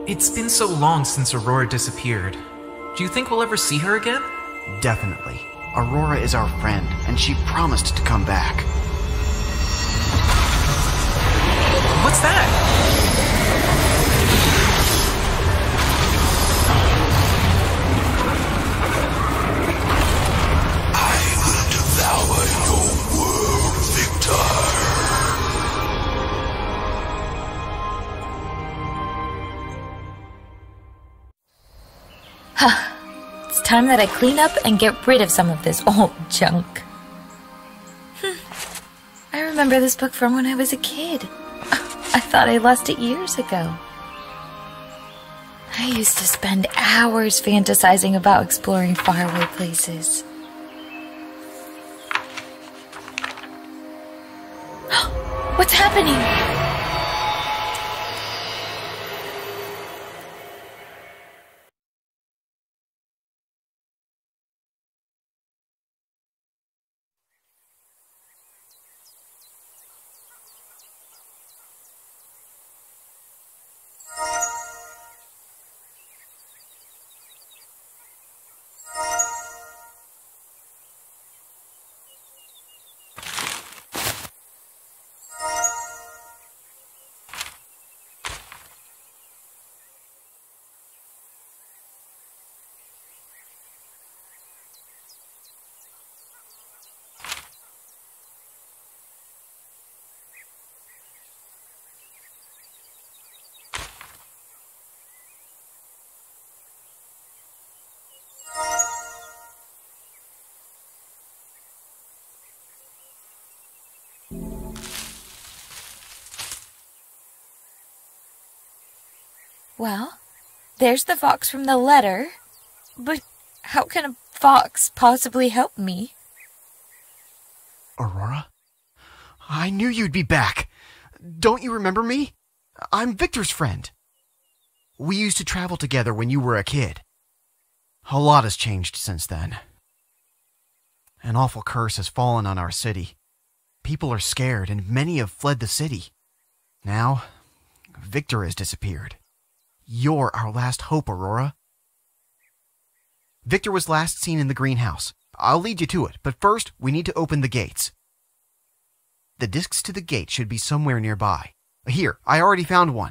It's been so long since Aurora disappeared. Do you think we'll ever see her again? Definitely. Aurora is our friend, and she promised to come back. What's that? It's time that I clean up and get rid of some of this old junk. I remember this book from when I was a kid. I thought I lost it years ago. I used to spend hours fantasizing about exploring faraway places. What's happening? Well, there's the fox from the letter. But how can a fox possibly help me? Aurora? I knew you'd be back. Don't you remember me? I'm Victor's friend. We used to travel together when you were a kid. A lot has changed since then. An awful curse has fallen on our city. People are scared and many have fled the city. Now, Victor has disappeared. You're our last hope, Aurora. Victor was last seen in the greenhouse. I'll lead you to it, but first we need to open the gates. The discs to the gate should be somewhere nearby. Here, I already found one.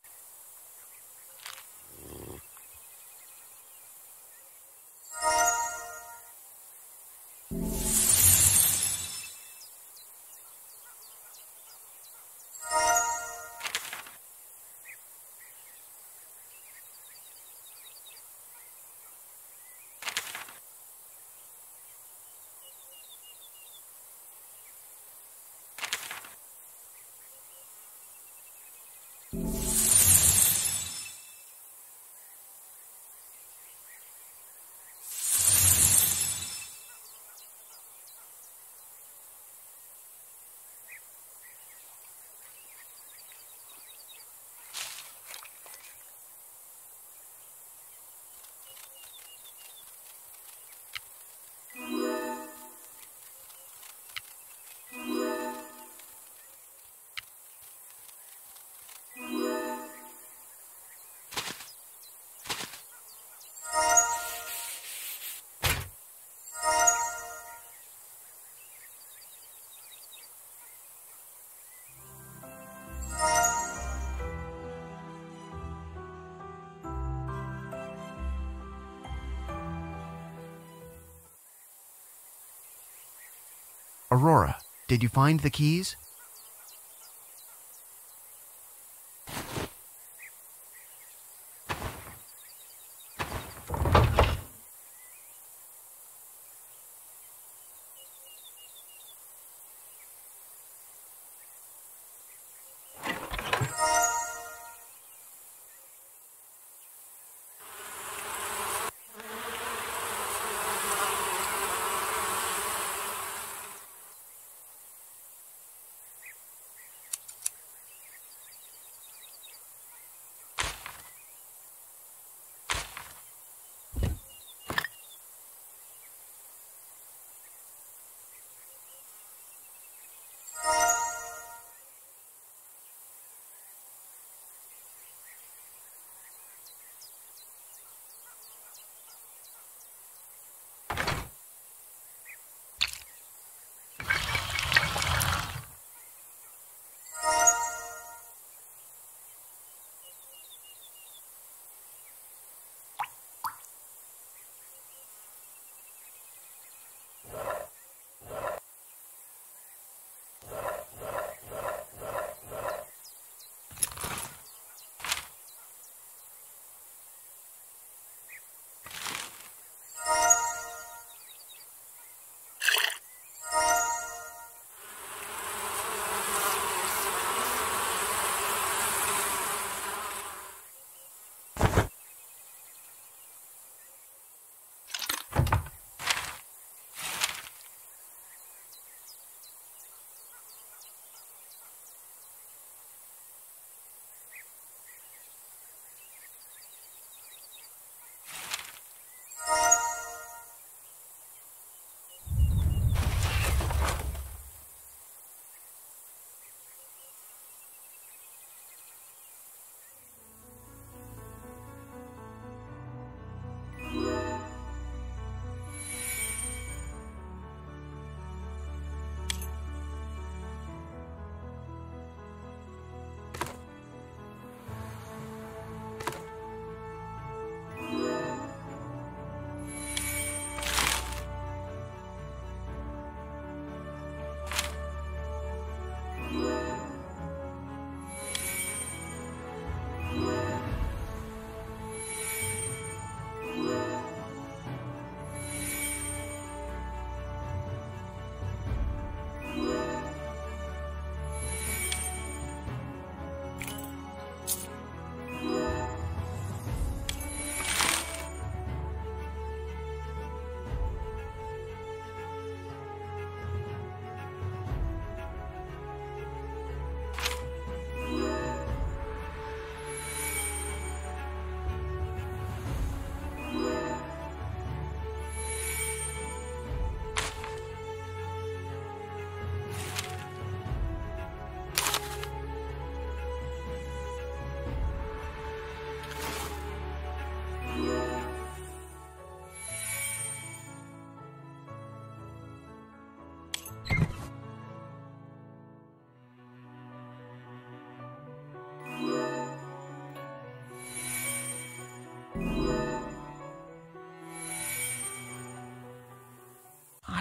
Aurora, did you find the keys?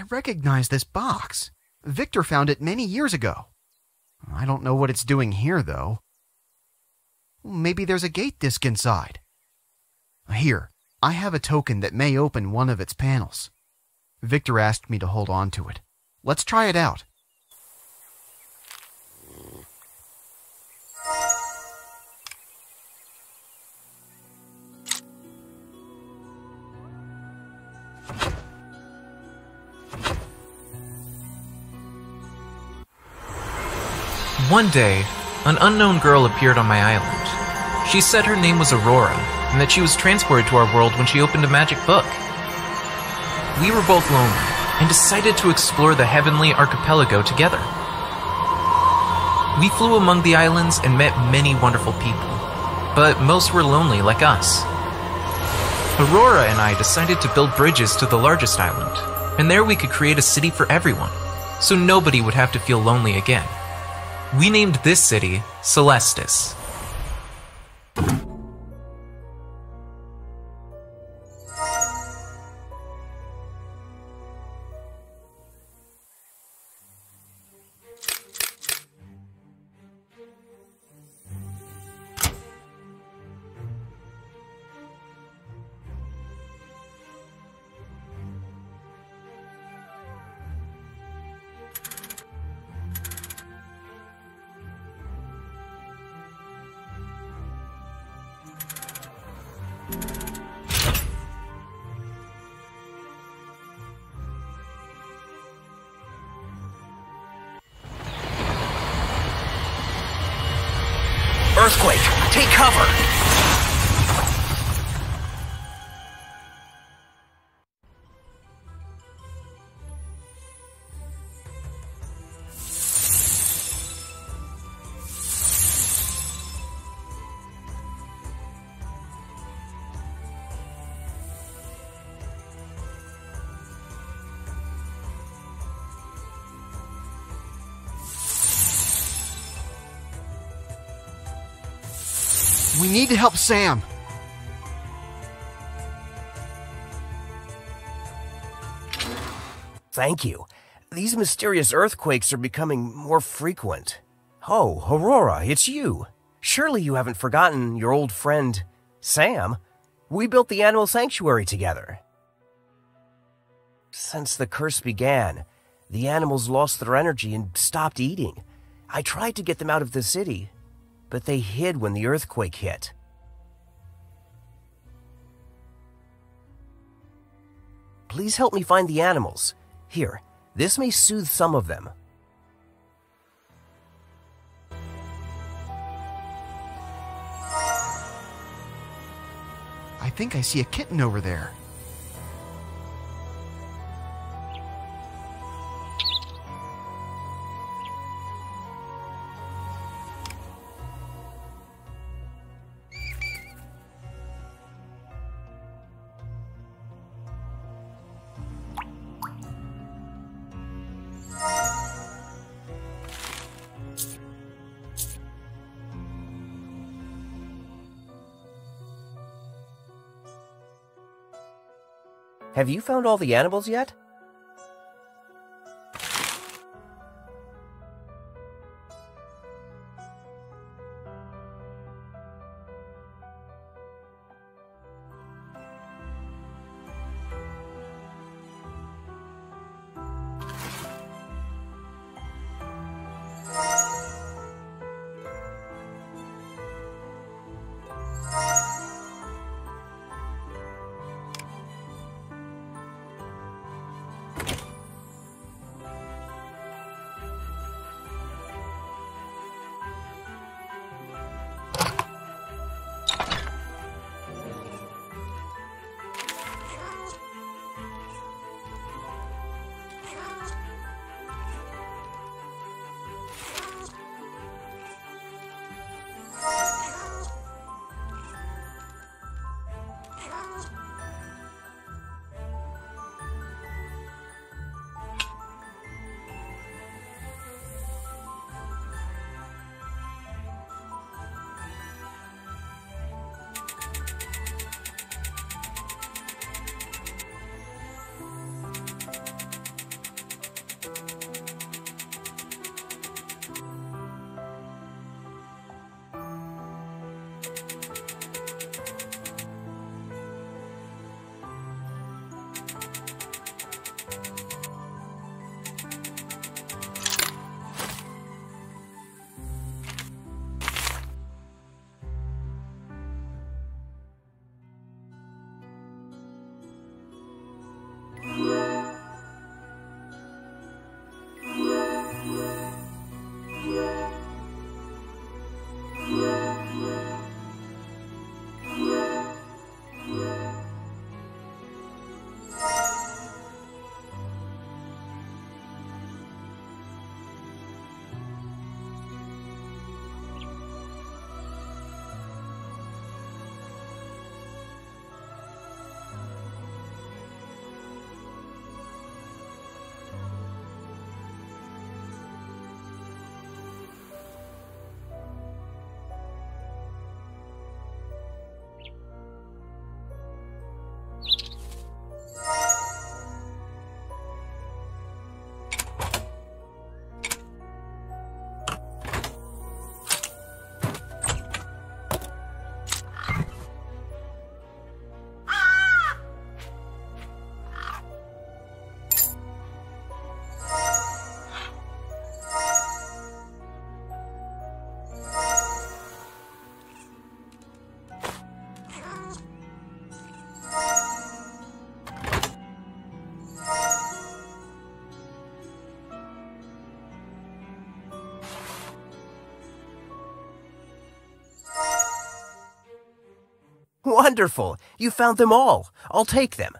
recognize this box. Victor found it many years ago. I don't know what it's doing here, though. Maybe there's a gate disc inside. Here, I have a token that may open one of its panels. Victor asked me to hold on to it. Let's try it out. One day, an unknown girl appeared on my island. She said her name was Aurora, and that she was transported to our world when she opened a magic book. We were both lonely, and decided to explore the heavenly archipelago together. We flew among the islands and met many wonderful people, but most were lonely like us. Aurora and I decided to build bridges to the largest island, and there we could create a city for everyone, so nobody would have to feel lonely again. We named this city Celestis. Earthquake! Take cover! We need to help Sam. Thank you. These mysterious earthquakes are becoming more frequent. Oh, Aurora, it's you. Surely you haven't forgotten your old friend, Sam. We built the animal sanctuary together. Since the curse began, the animals lost their energy and stopped eating. I tried to get them out of the city, but they hid when the earthquake hit. Please help me find the animals. Here, this may soothe some of them. I think I see a kitten over there. Have you found all the animals yet? Wonderful! You found them all. I'll take them.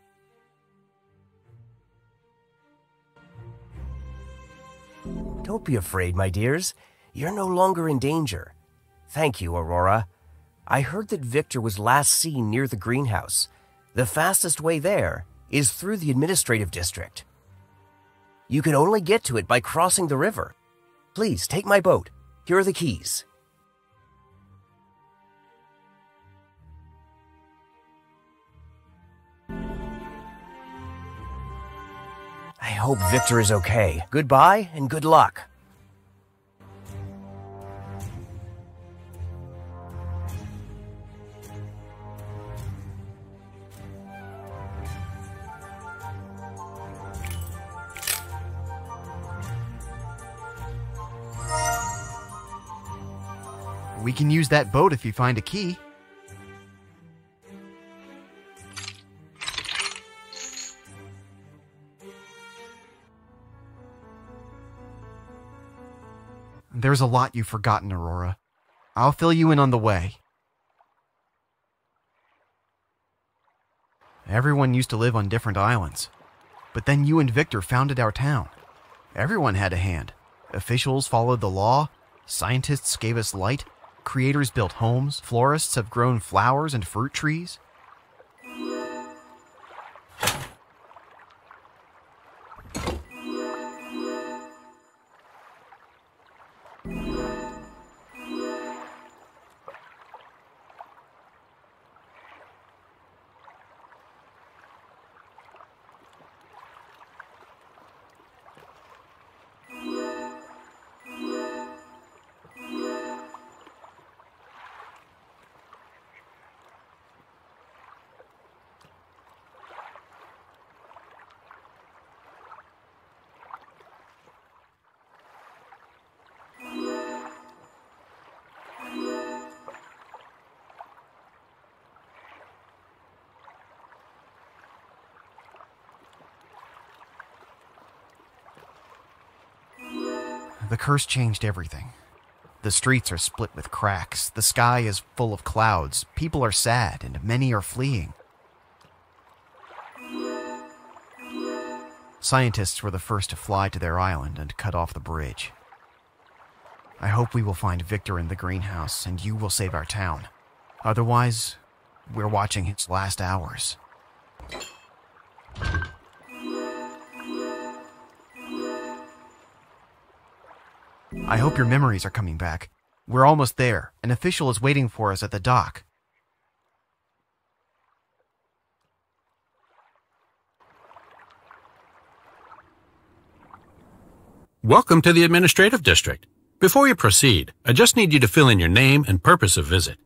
Don't be afraid, my dears. You're no longer in danger. Thank you, Aurora. I heard that Victor was last seen near the greenhouse. The fastest way there is through the administrative district. You can only get to it by crossing the river. Please, take my boat. Here are the keys. I hope Victor is okay. Goodbye and good luck. We can use that boat if you find a key. There's a lot you've forgotten, Aurora. I'll fill you in on the way. Everyone used to live on different islands. But then you and Victor founded our town. Everyone had a hand. Officials followed the law. Scientists gave us light. Creators built homes. Florists have grown flowers and fruit trees. The curse changed everything. The streets are split with cracks, the sky is full of clouds, people are sad, and many are fleeing. Scientists were the first to fly to their island and cut off the bridge. I hope we will find Victor in the greenhouse and you will save our town. Otherwise, we're watching his last hours. I hope your memories are coming back. We're almost there. An official is waiting for us at the dock. Welcome to the Administrative District. Before we proceed, I just need you to fill in your name and purpose of visit.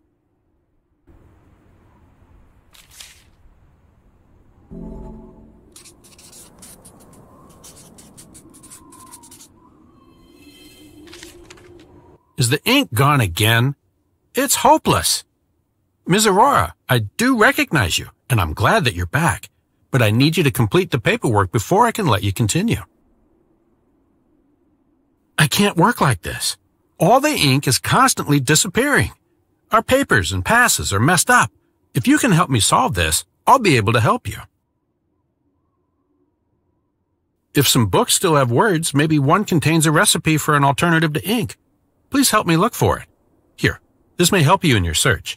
Is the ink gone again? It's hopeless. Ms. Aurora, I do recognize you, and I'm glad that you're back, but I need you to complete the paperwork before I can let you continue. I can't work like this. All the ink is constantly disappearing. Our papers and passes are messed up. If you can help me solve this, I'll be able to help you. If some books still have words, maybe one contains a recipe for an alternative to ink. Please help me look for it. Here, this may help you in your search.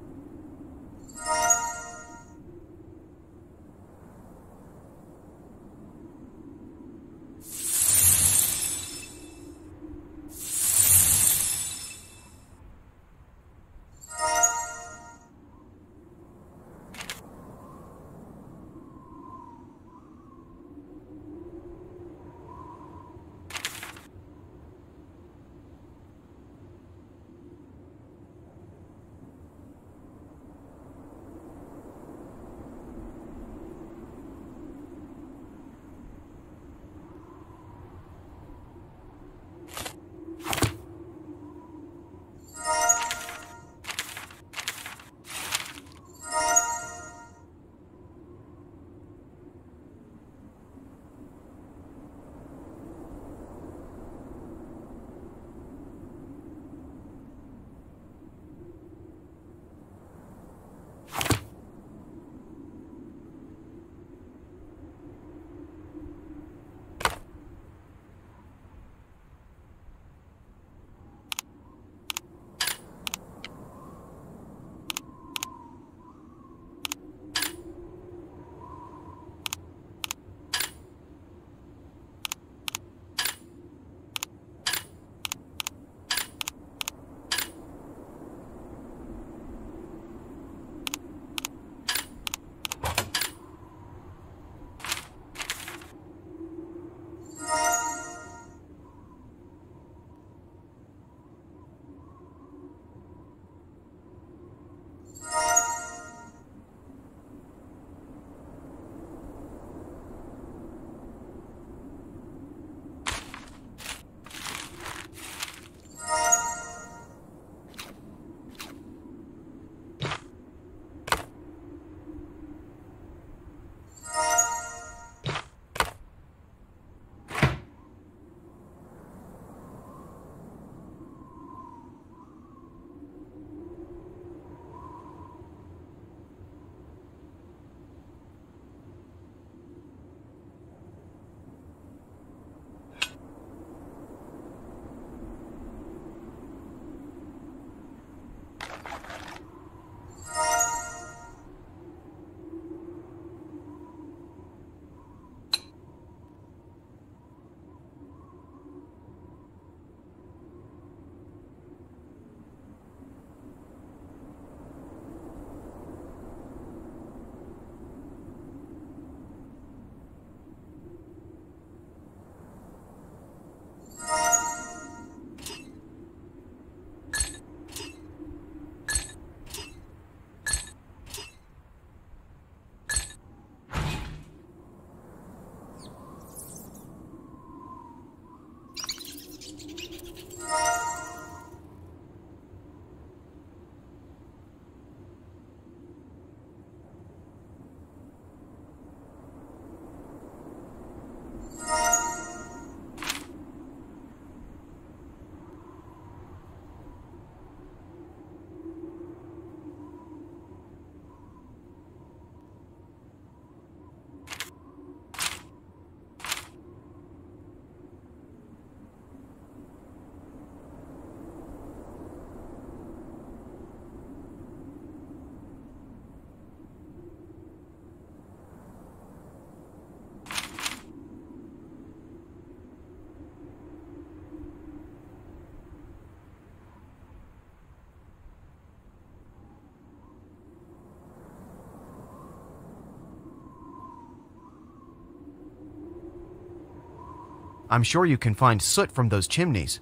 I'm sure you can find soot from those chimneys.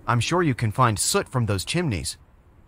I'm sure you can find soot from those chimneys.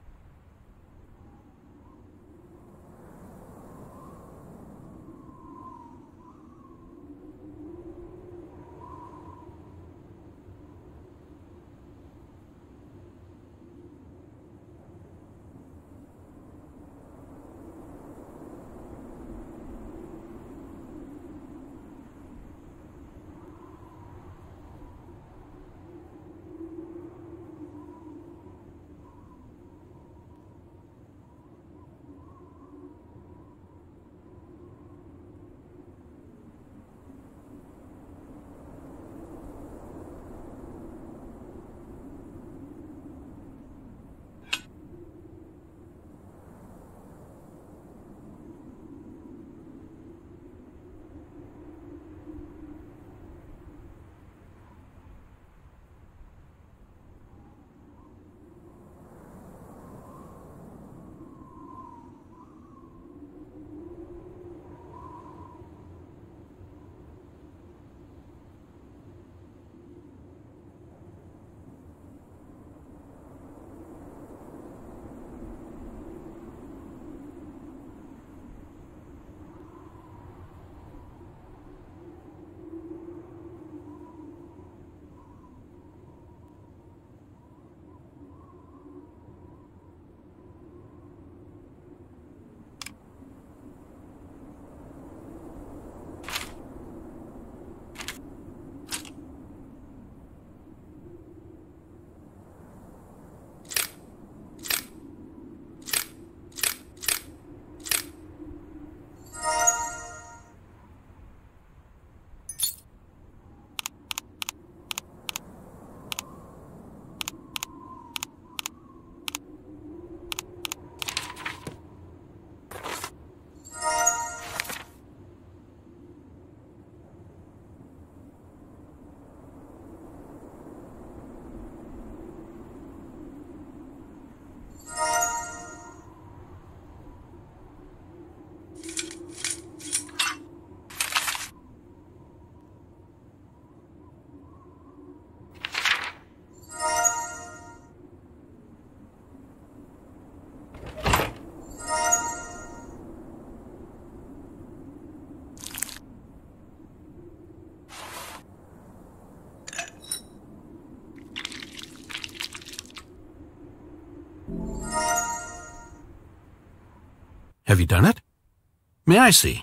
Have you done it? May I see?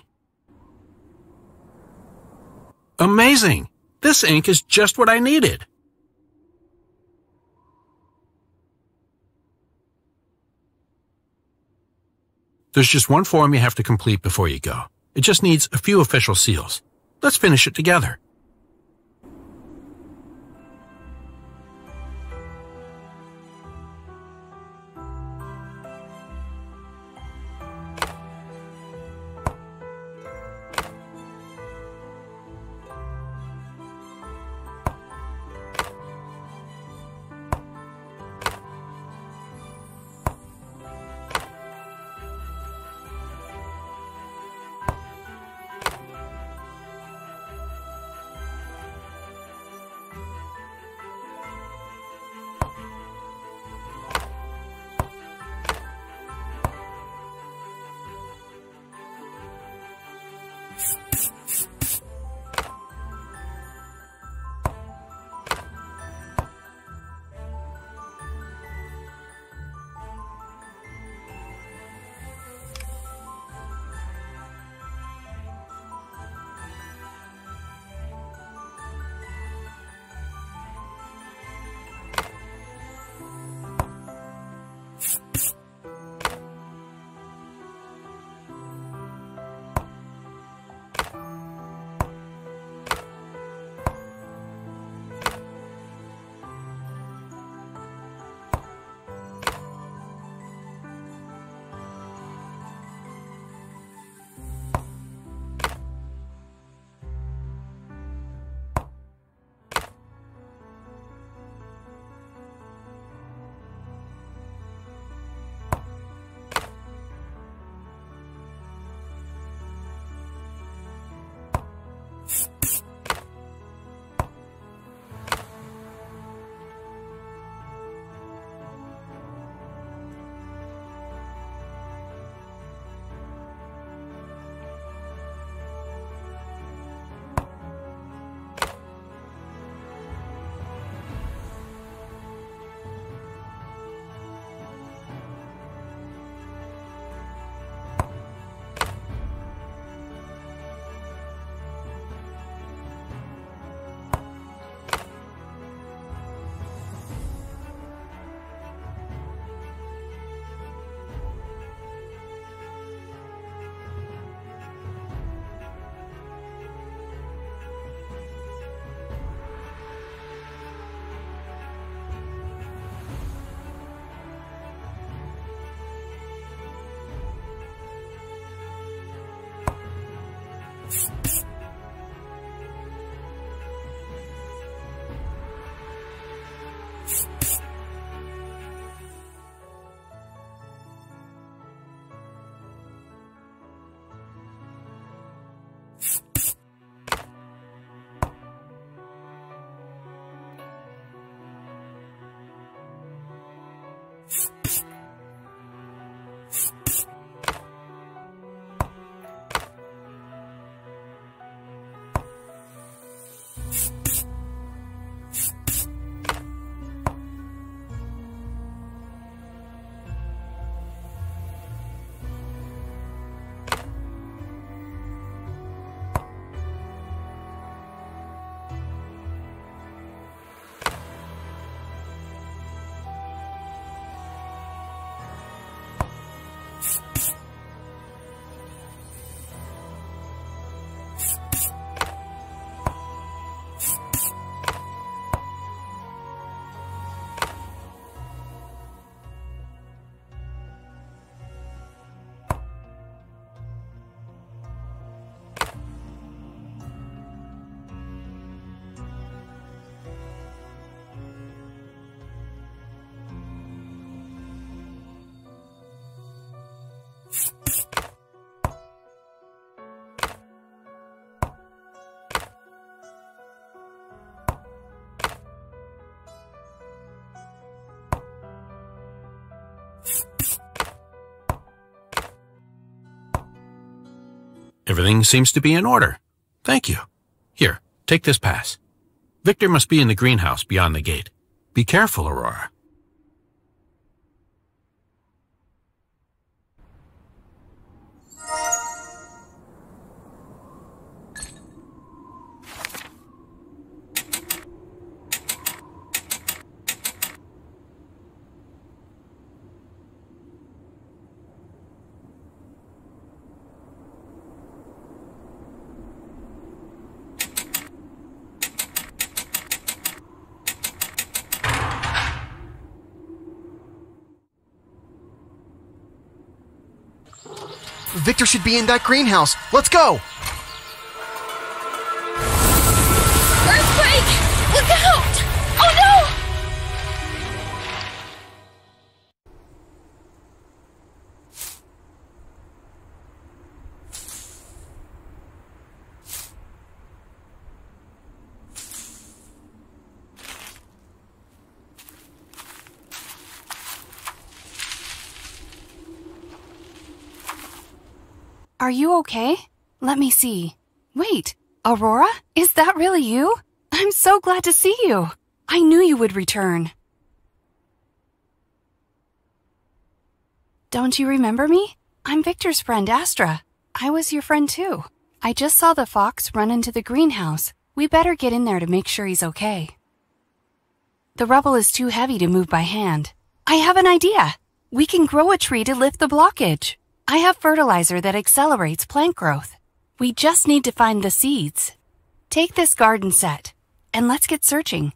Amazing! This ink is just what I needed. There's just one form you have to complete before you go. It just needs a few official seals. Let's finish it together. Everything seems to be in order. Thank you. Here, take this pass. Victor must be in the greenhouse beyond the gate. Be careful, Aurora. Victor should be in that greenhouse. Let's go! Earthquake! Look out! Oh no! Are you okay? Let me see. Wait, Aurora? Is that really you? I'm so glad to see you. I knew you would return. Don't you remember me? I'm Victor's friend, Astra. I was your friend too. I just saw the fox run into the greenhouse. We better get in there to make sure he's okay. The rubble is too heavy to move by hand. I have an idea. We can grow a tree to lift the blockage. I have fertilizer that accelerates plant growth. We just need to find the seeds. Take this garden set, and let's get searching.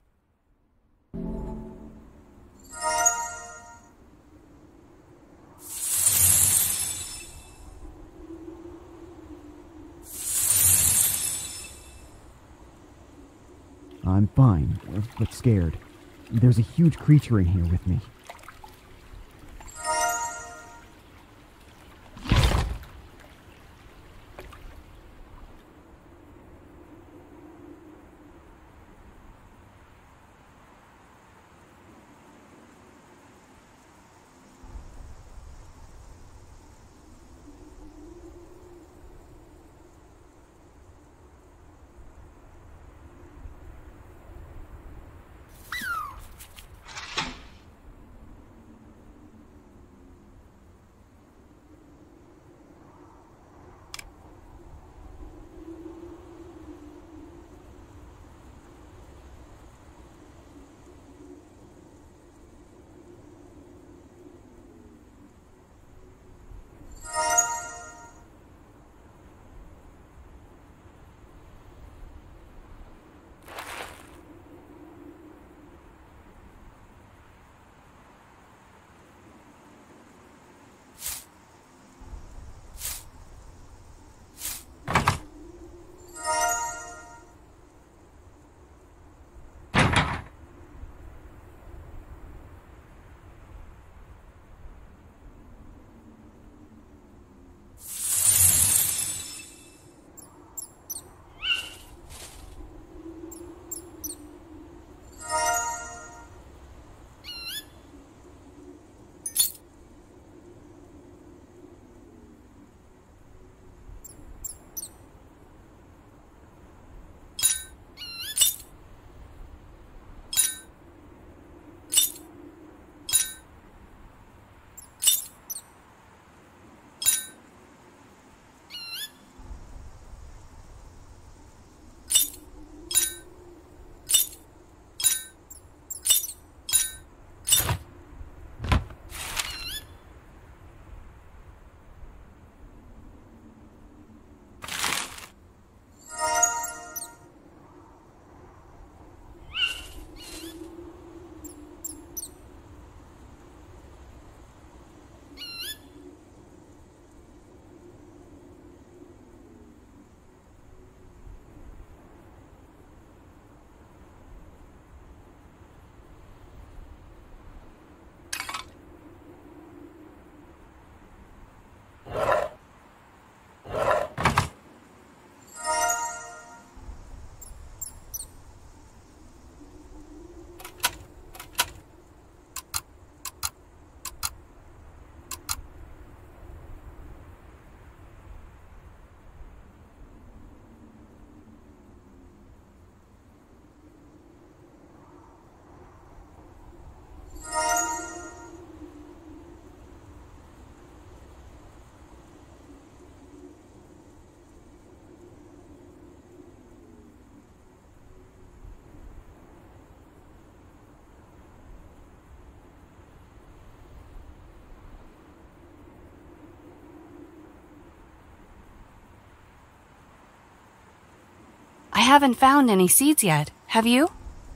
I'm fine, but scared. There's a huge creature in here with me. I haven't found any seeds yet. Have you?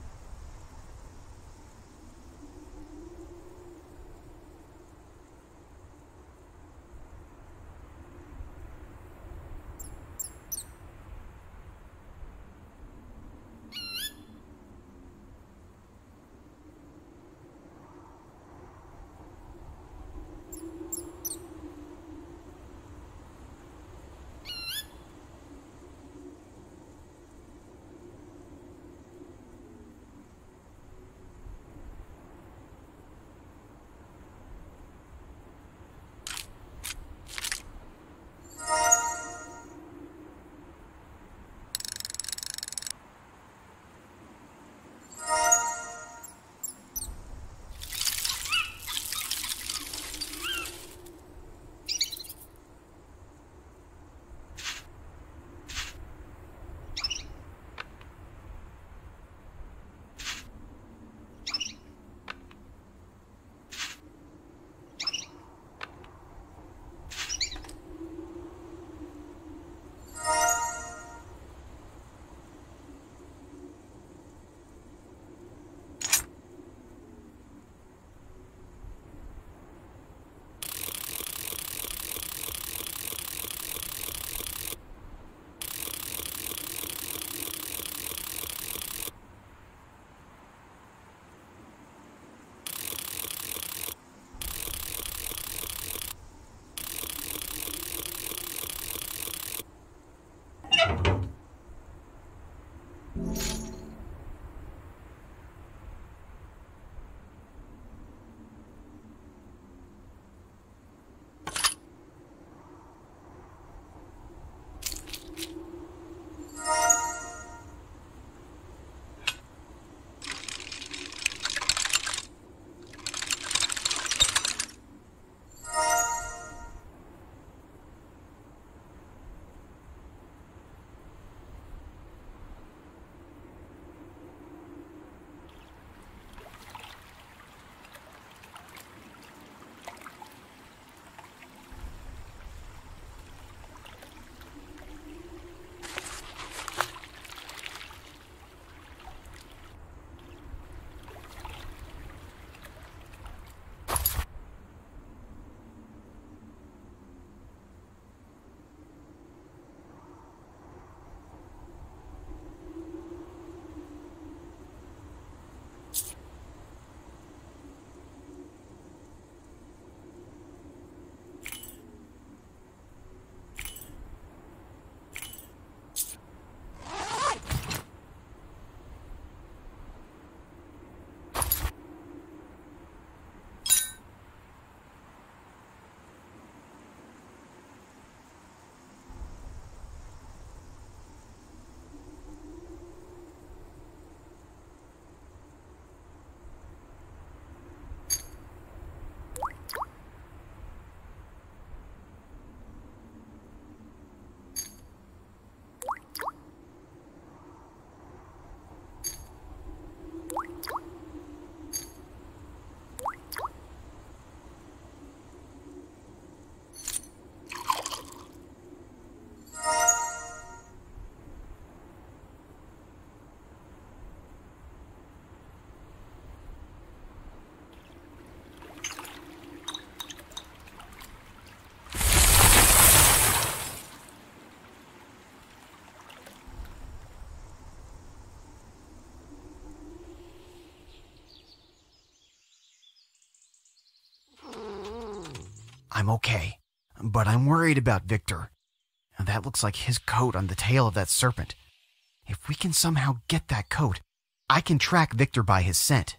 I'm okay, but I'm worried about Victor. That looks like his coat on the tail of that serpent. If we can somehow get that coat, I can track Victor by his scent.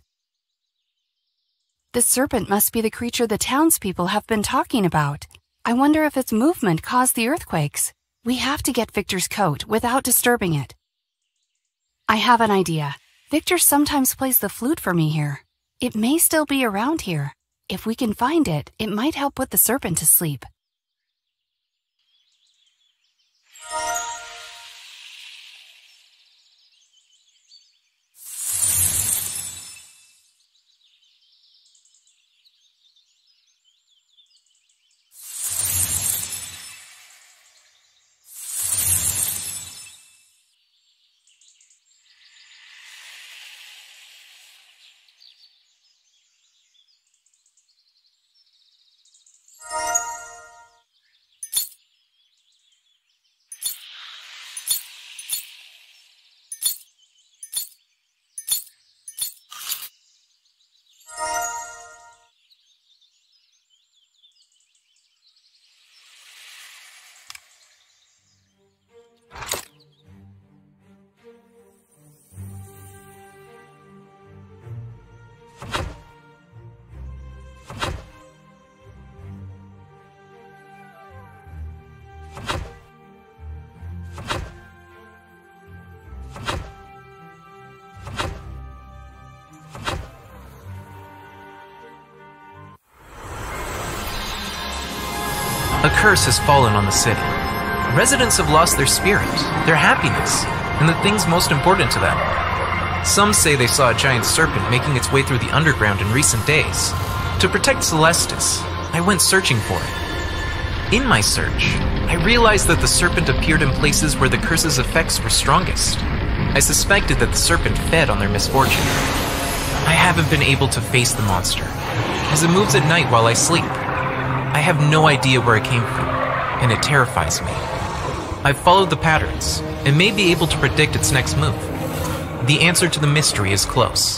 The serpent must be the creature the townspeople have been talking about. I wonder if its movement caused the earthquakes. We have to get Victor's coat without disturbing it. I have an idea. Victor sometimes plays the flute for me here. It may still be around here. If we can find it, it might help put the serpent to sleep. A curse has fallen on the city. Residents have lost their spirit, their happiness, and the things most important to them. Some say they saw a giant serpent making its way through the underground in recent days. To protect Celestis, I went searching for it. In my search, I realized that the serpent appeared in places where the curse's effects were strongest. I suspected that the serpent fed on their misfortune. I haven't been able to face the monster, as it moves at night while I sleep. I have no idea where it came from, and it terrifies me. I've followed the patterns, and may be able to predict its next move. The answer to the mystery is close.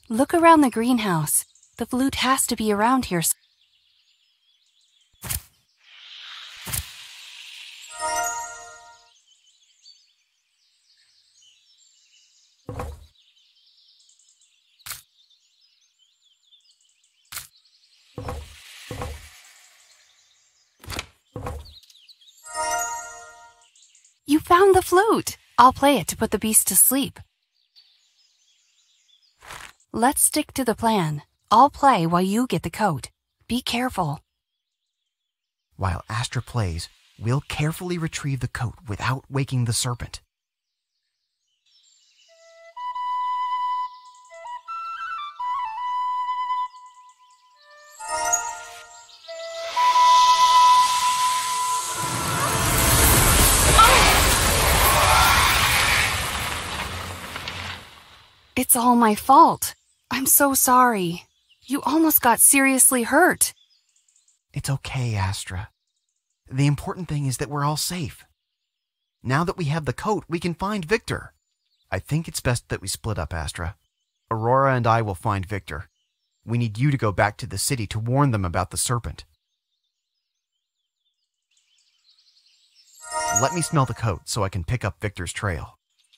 Look around the greenhouse. The flute has to be around here. You found the flute! I'll play it to put the beast to sleep. Let's stick to the plan. I'll play while you get the coat. Be careful. While Astra plays, we'll carefully retrieve the coat without waking the serpent. It's all my fault. I'm so sorry. You almost got seriously hurt. It's okay, Astra. The important thing is that we're all safe. Now that we have the coat, we can find Victor. I think it's best that we split up, Astra. Aurora and I will find Victor. We need you to go back to the city to warn them about the serpent. Let me smell the coat so I can pick up Victor's trail.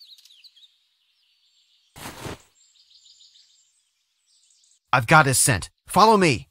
I've got his scent. Follow me.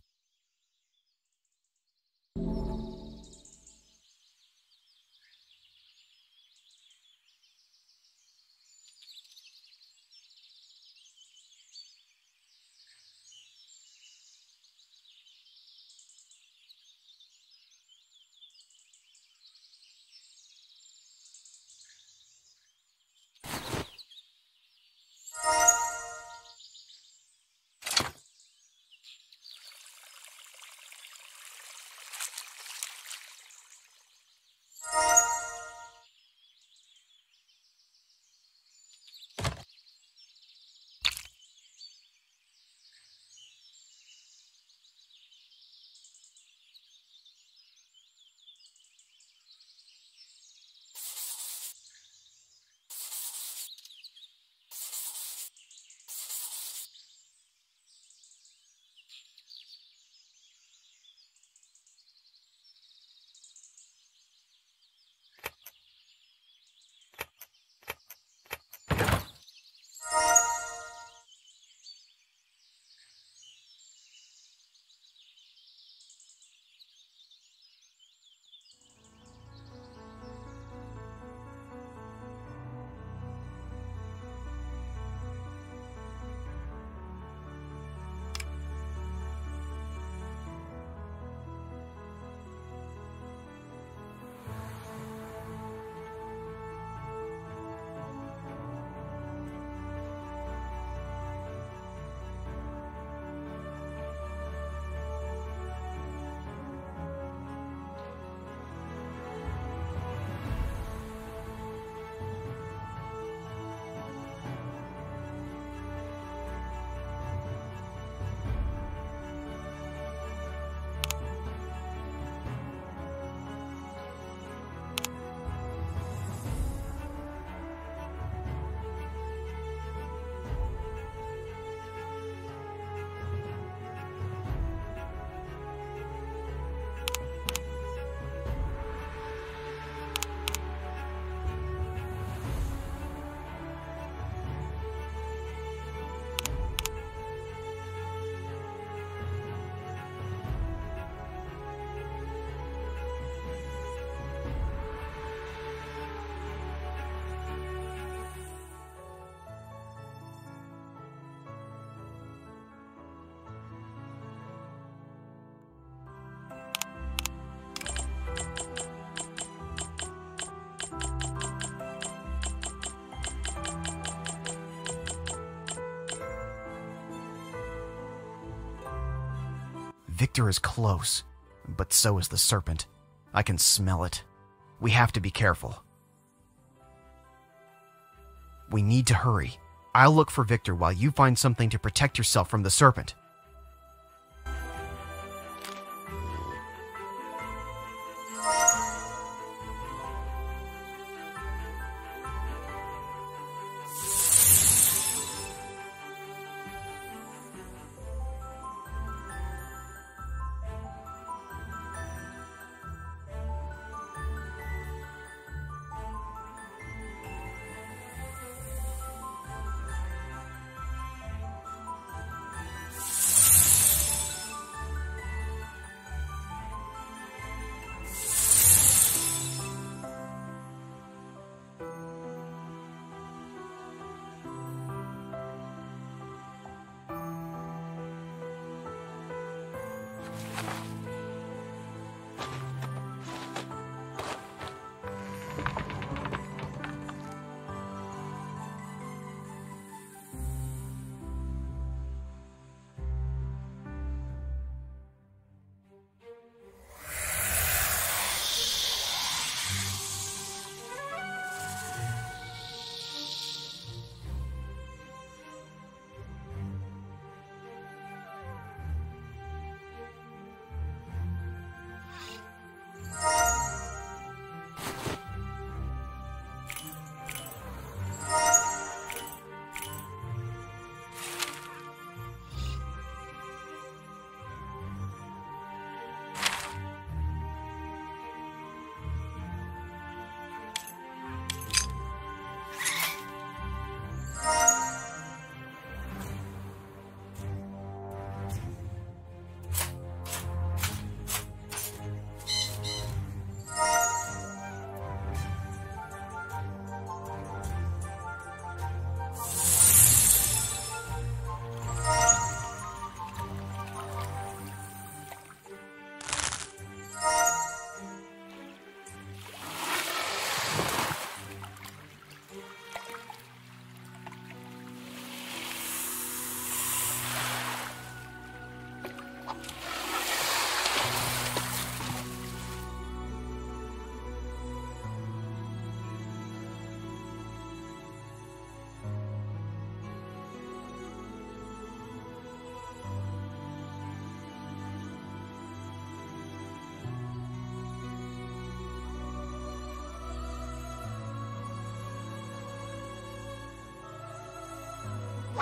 Victor is close, but so is the serpent. I can smell it. We have to be careful. We need to hurry. I'll look for Victor while you find something to protect yourself from the serpent.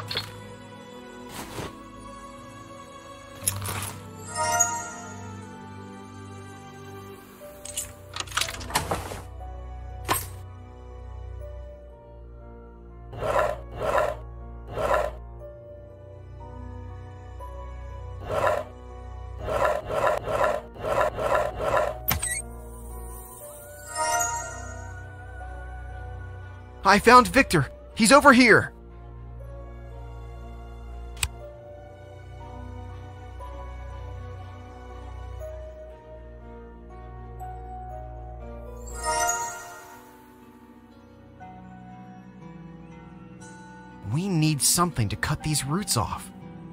I found Victor. He's over here. We need something to cut these roots off.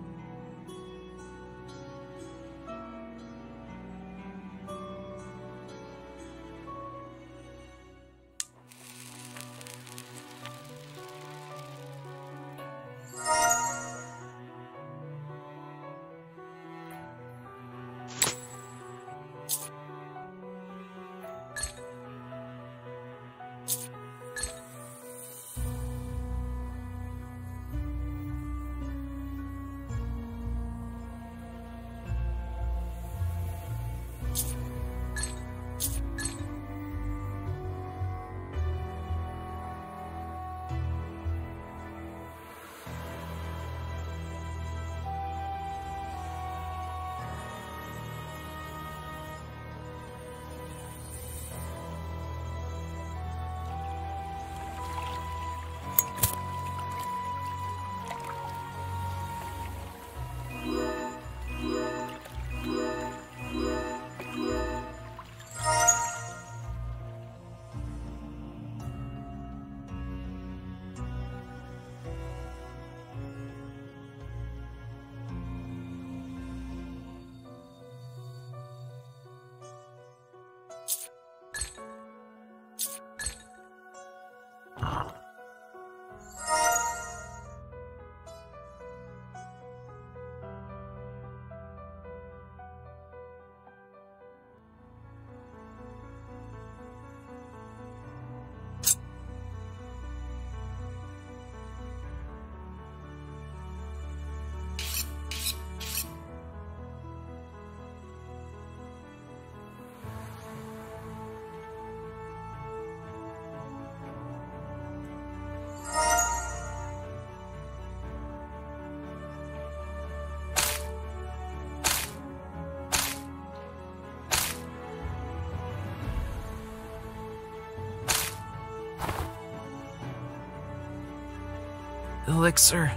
Elixir.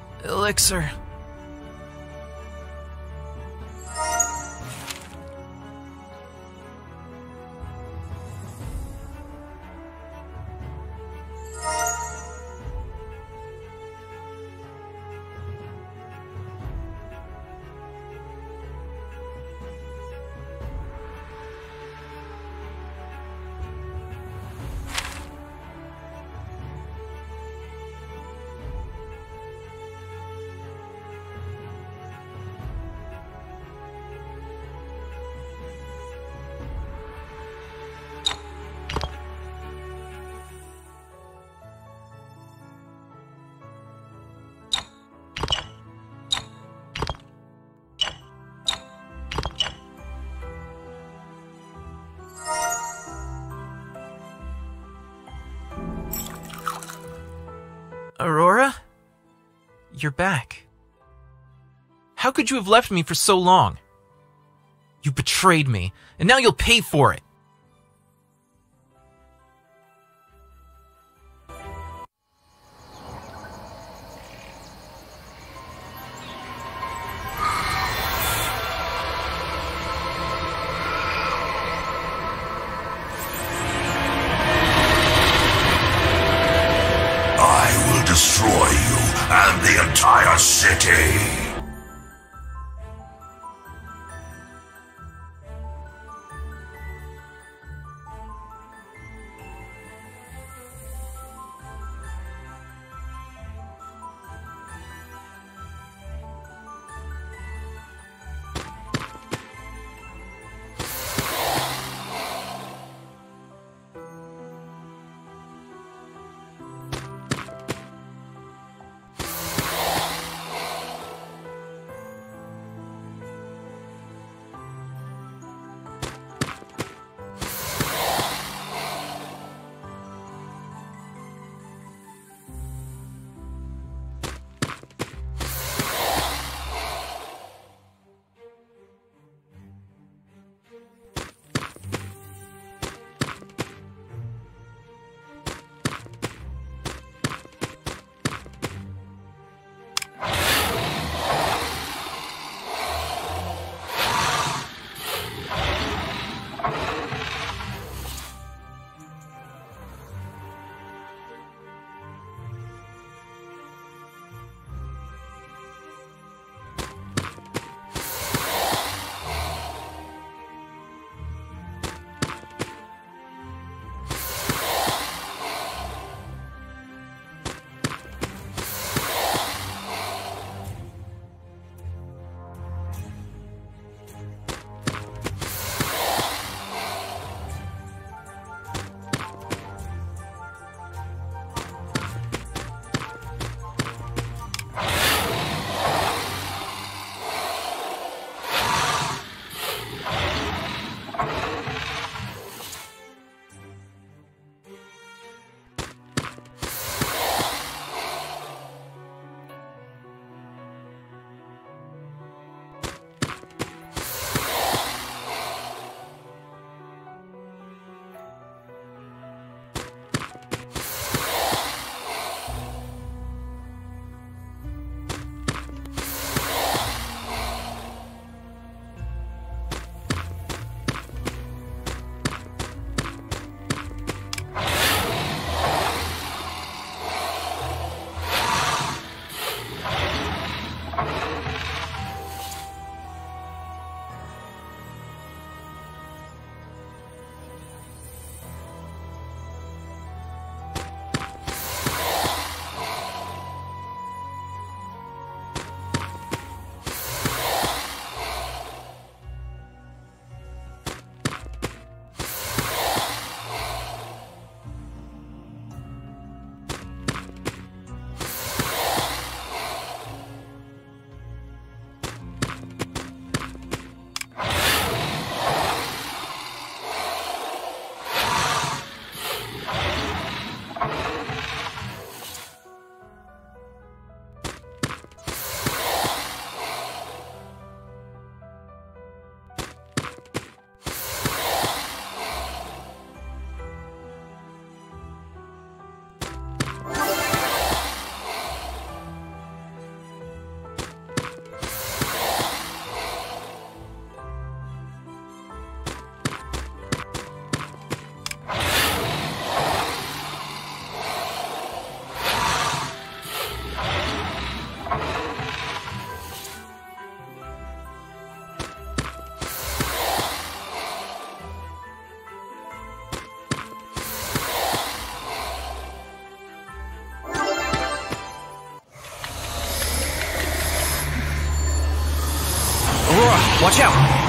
Elixir. Aurora? You're back. How could you have left me for so long? You betrayed me, and now you'll pay for it. Destroy you and the entire city! Watch out!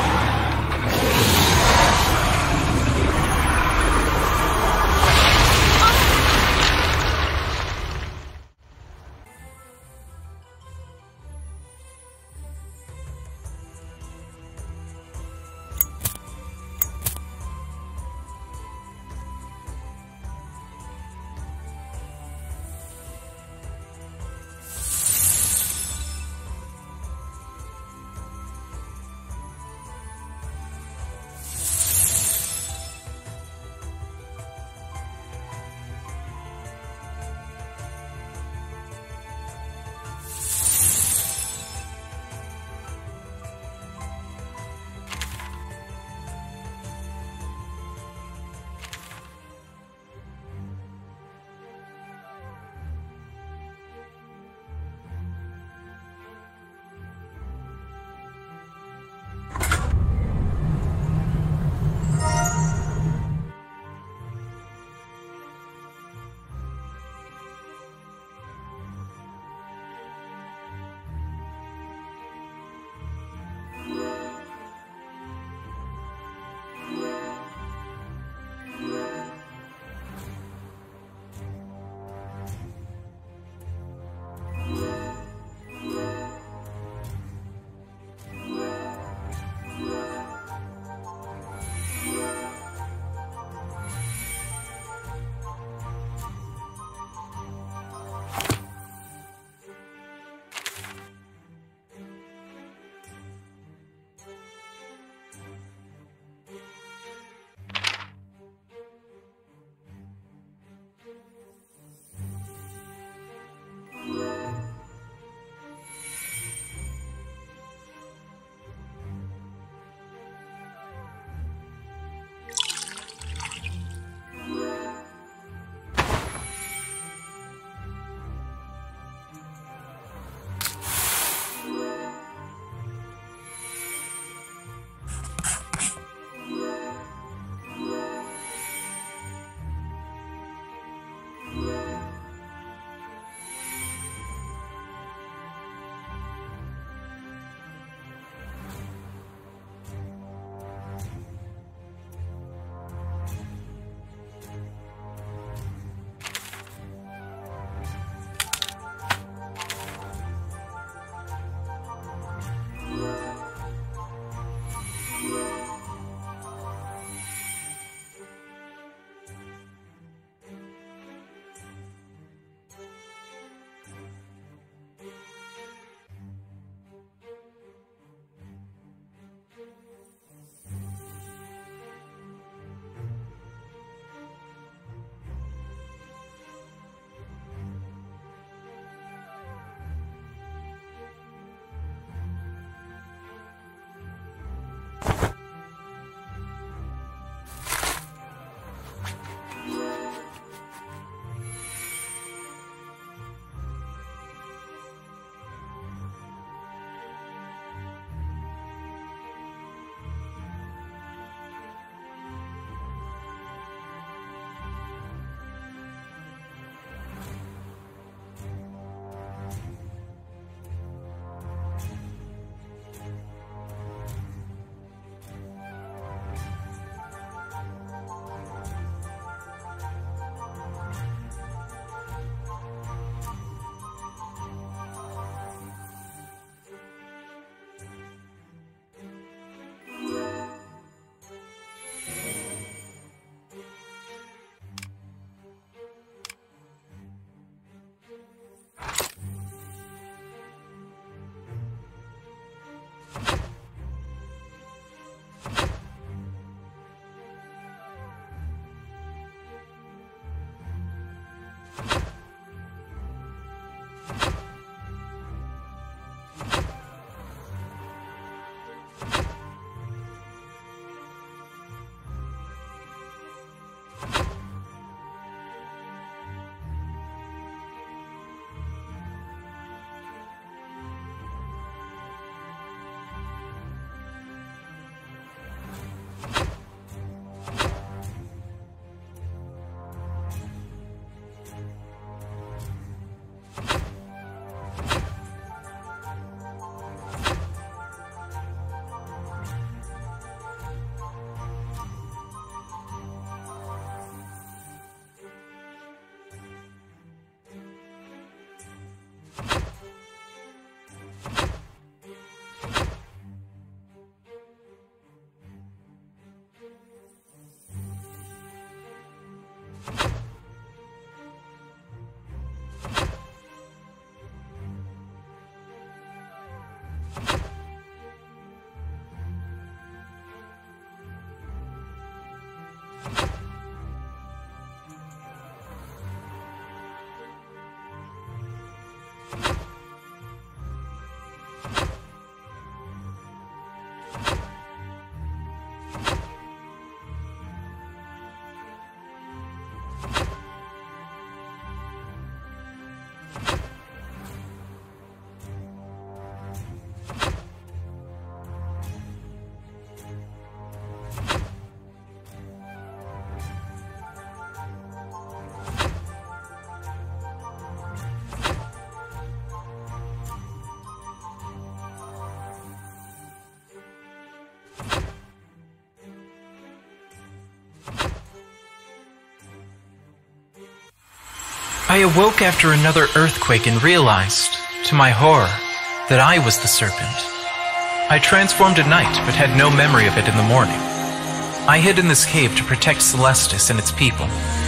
I awoke after another earthquake and realized, to my horror, that I was the serpent. I transformed at night, but had no memory of it in the morning. I hid in this cave to protect Celestis and its people.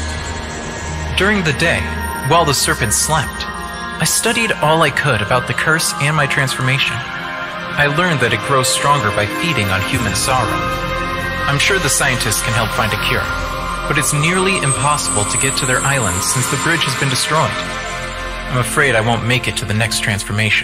During the day, while the serpent slept, I studied all I could about the curse and my transformation. I learned that it grows stronger by feeding on human sorrow. I'm sure the scientists can help find a cure, but it's nearly impossible to get to their island since the bridge has been destroyed. I'm afraid I won't make it to the next transformation.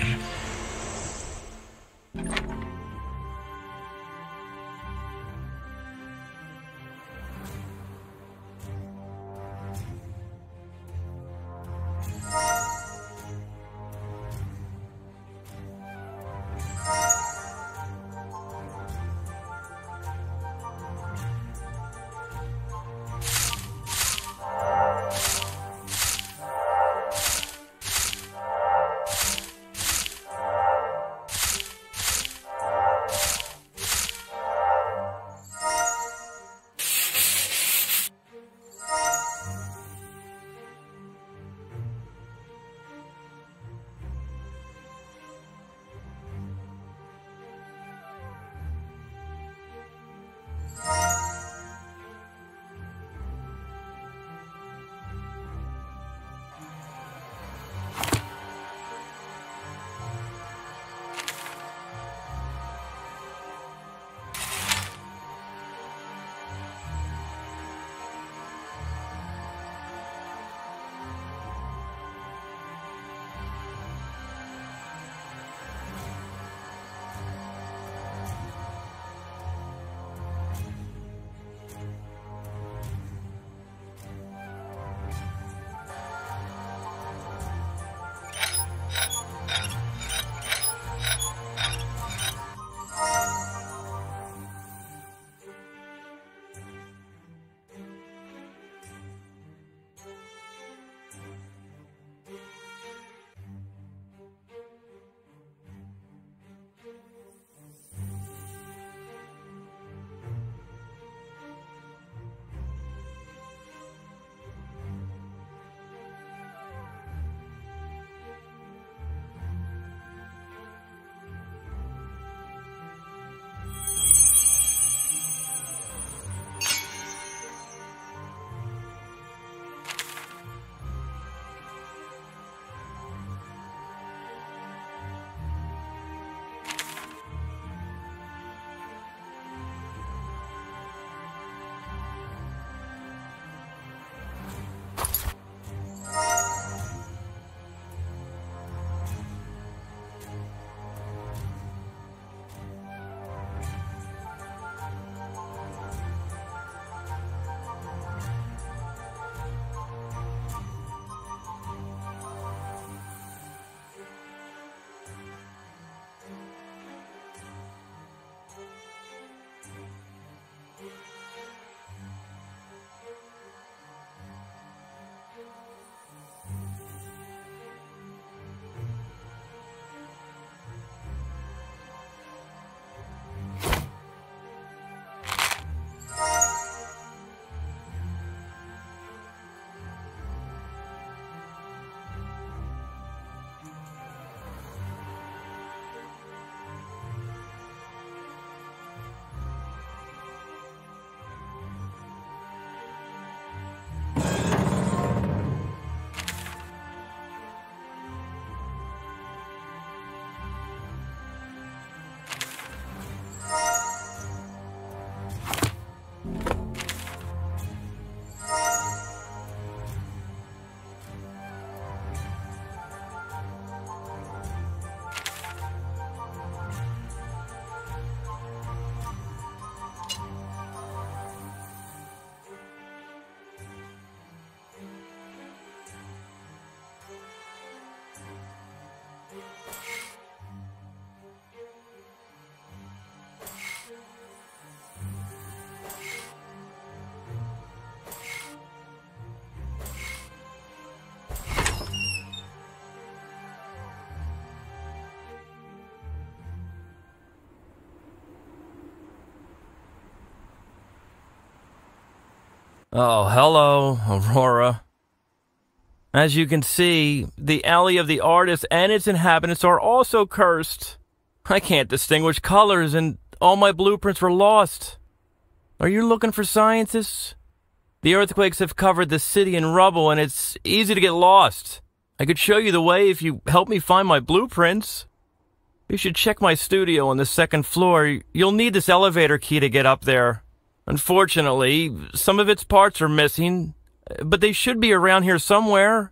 Oh, hello, Aurora. As you can see, the alley of the artist and its inhabitants are also cursed. I can't distinguish colors, and all my blueprints were lost. Are you looking for scientists? The earthquakes have covered the city in rubble, and it's easy to get lost. I could show you the way if you help me find my blueprints. You should check my studio on the second floor. You'll need this elevator key to get up there. Unfortunately, some of its parts are missing, but they should be around here somewhere.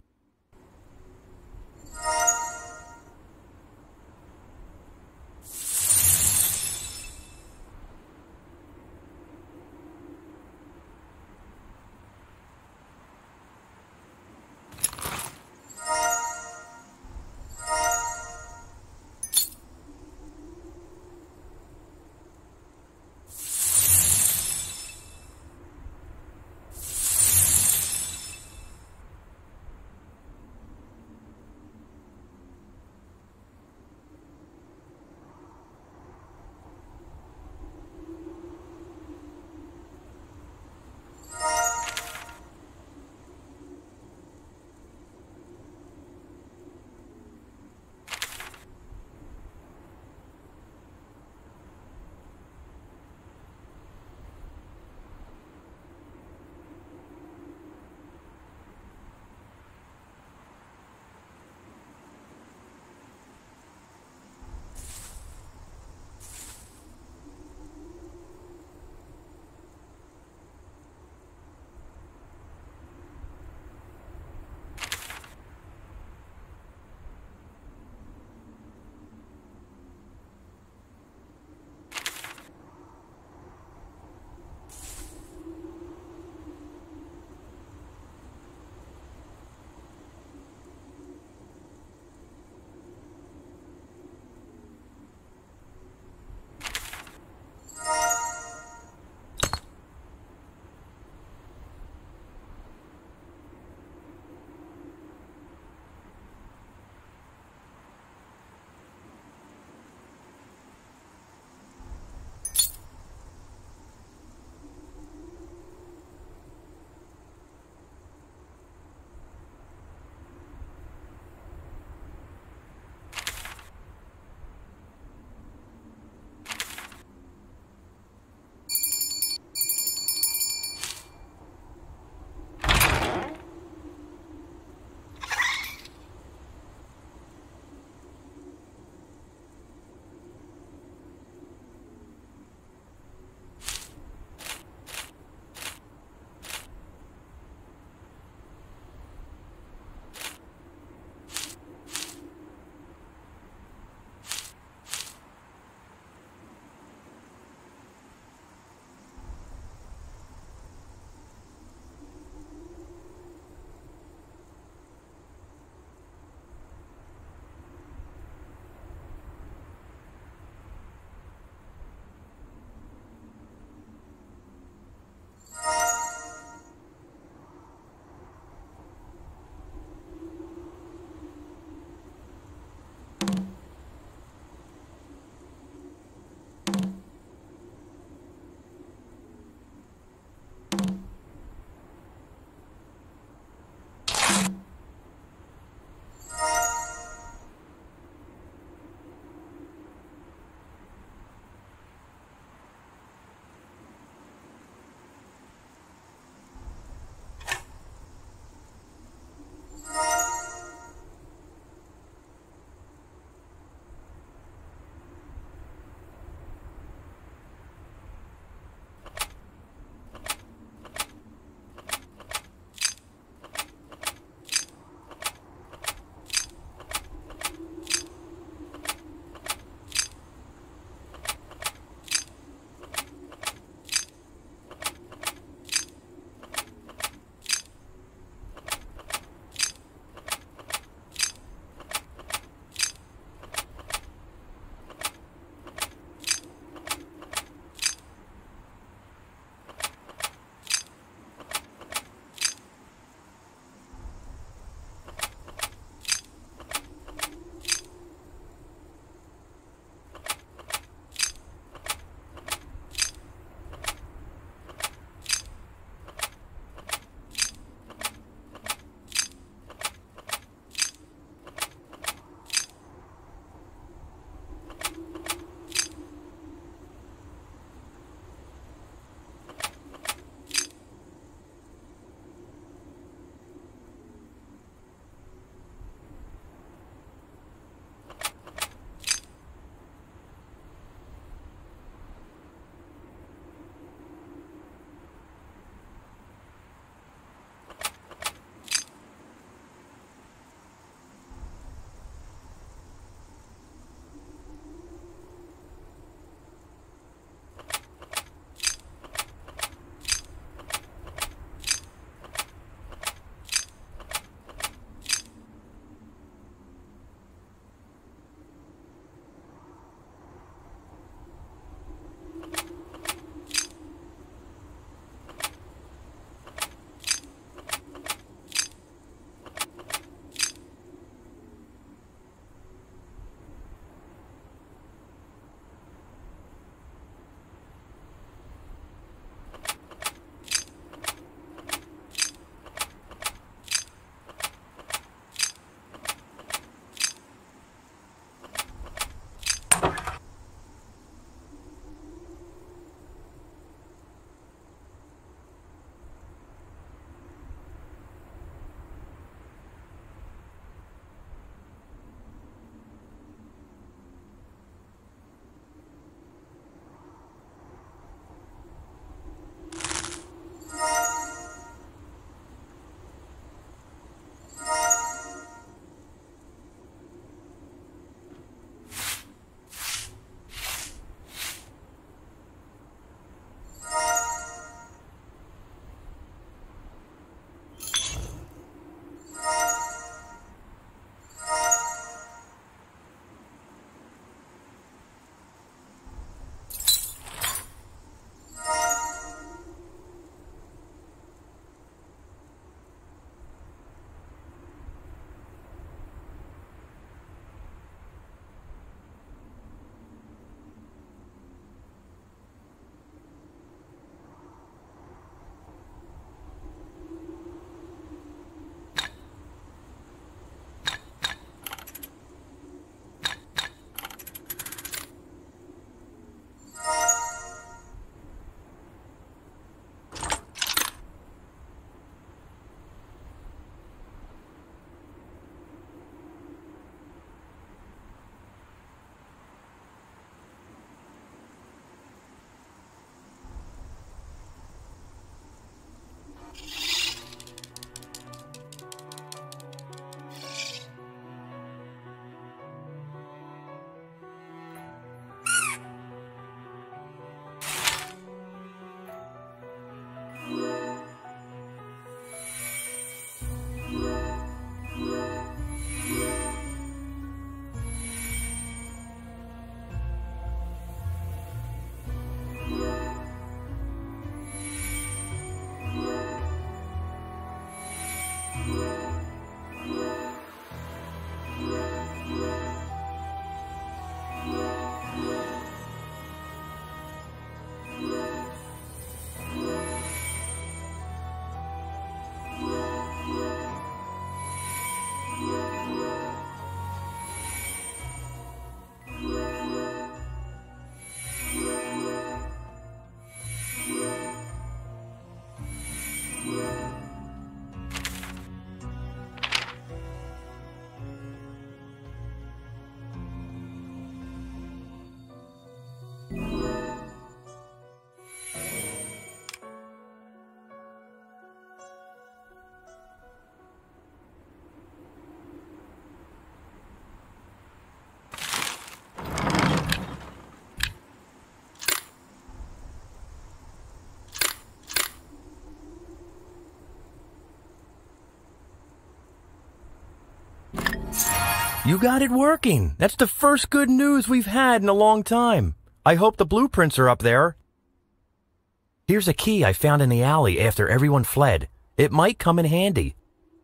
You got it working. That's the first good news we've had in a long time. I hope the blueprints are up there. Here's a key I found in the alley after everyone fled. It might come in handy.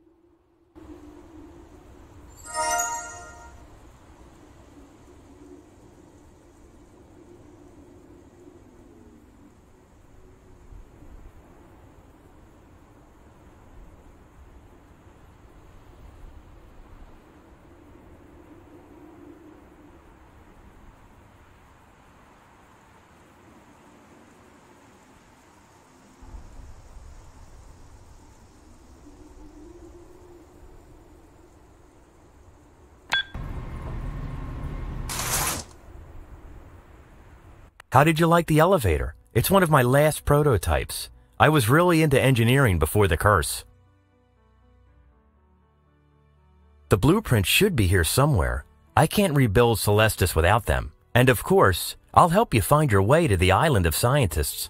How did you like the elevator? It's one of my last prototypes. I was really into engineering before the curse. The blueprints should be here somewhere. I can't rebuild Celestis without them. And of course, I'll help you find your way to the island of scientists.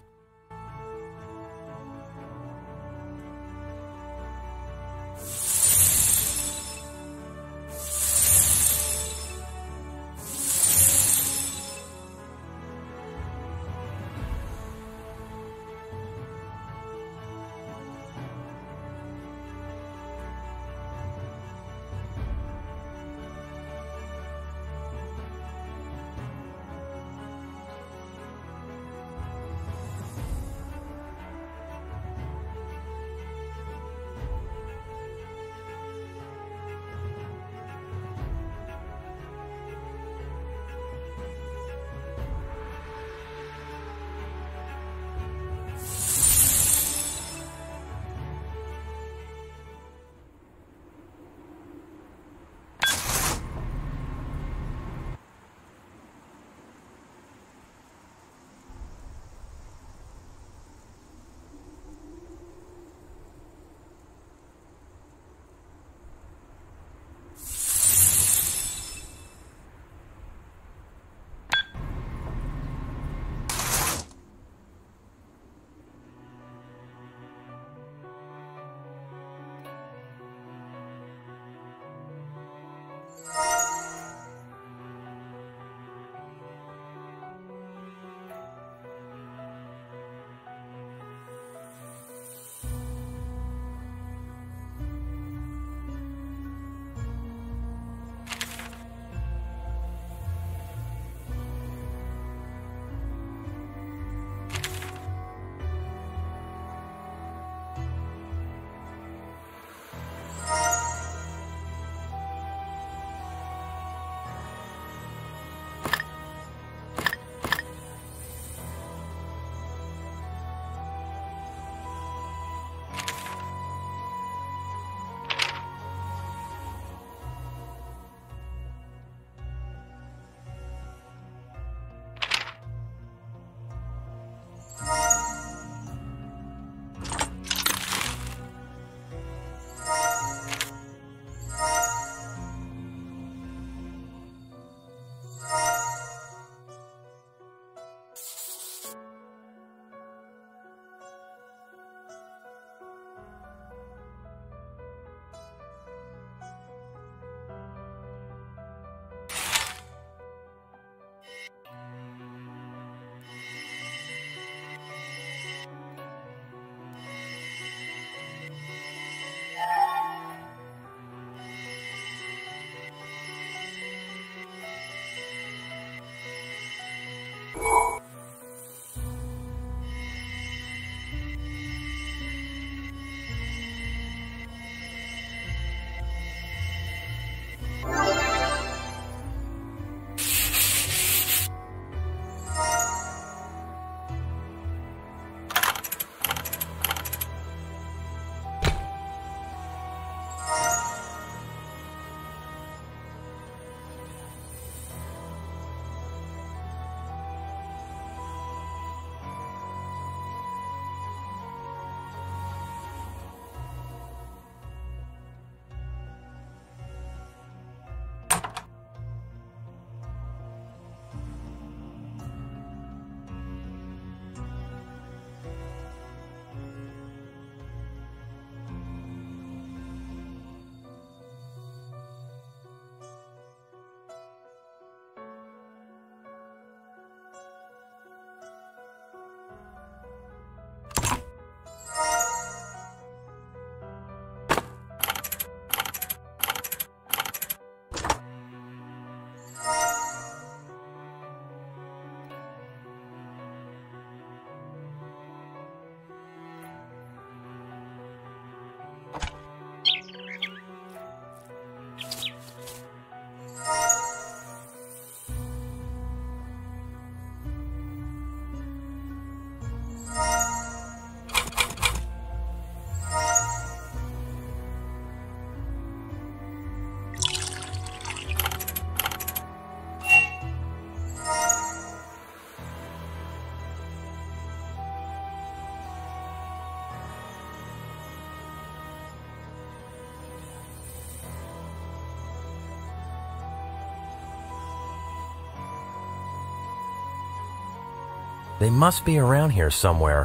They must be around here somewhere.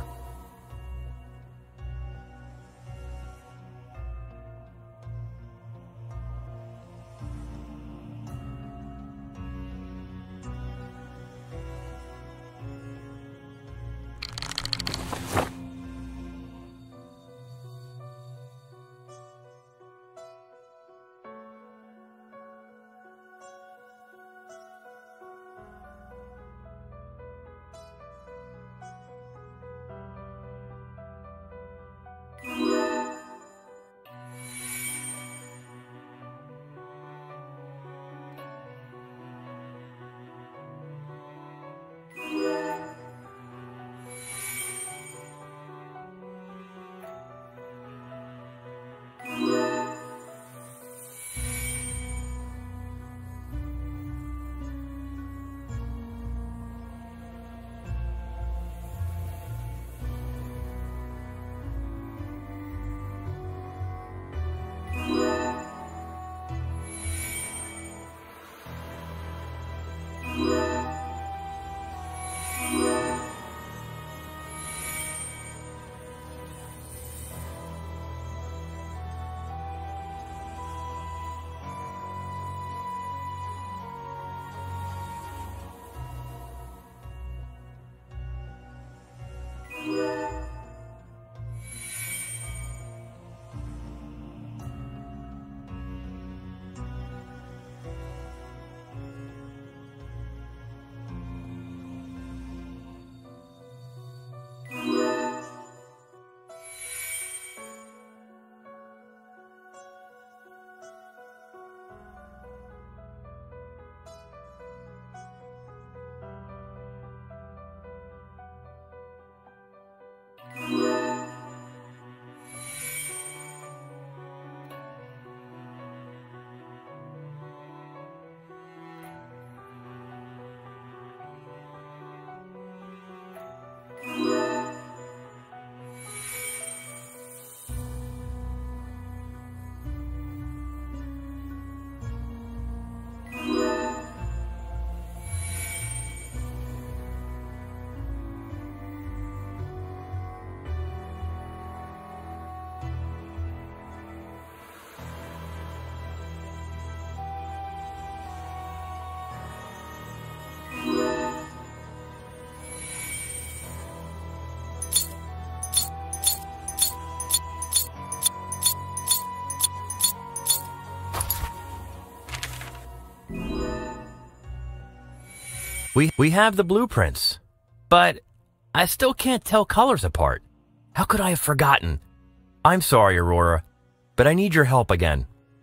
We have the blueprints, but I still can't tell colors apart. How could I have forgotten? I'm sorry, Aurora, but I need your help again.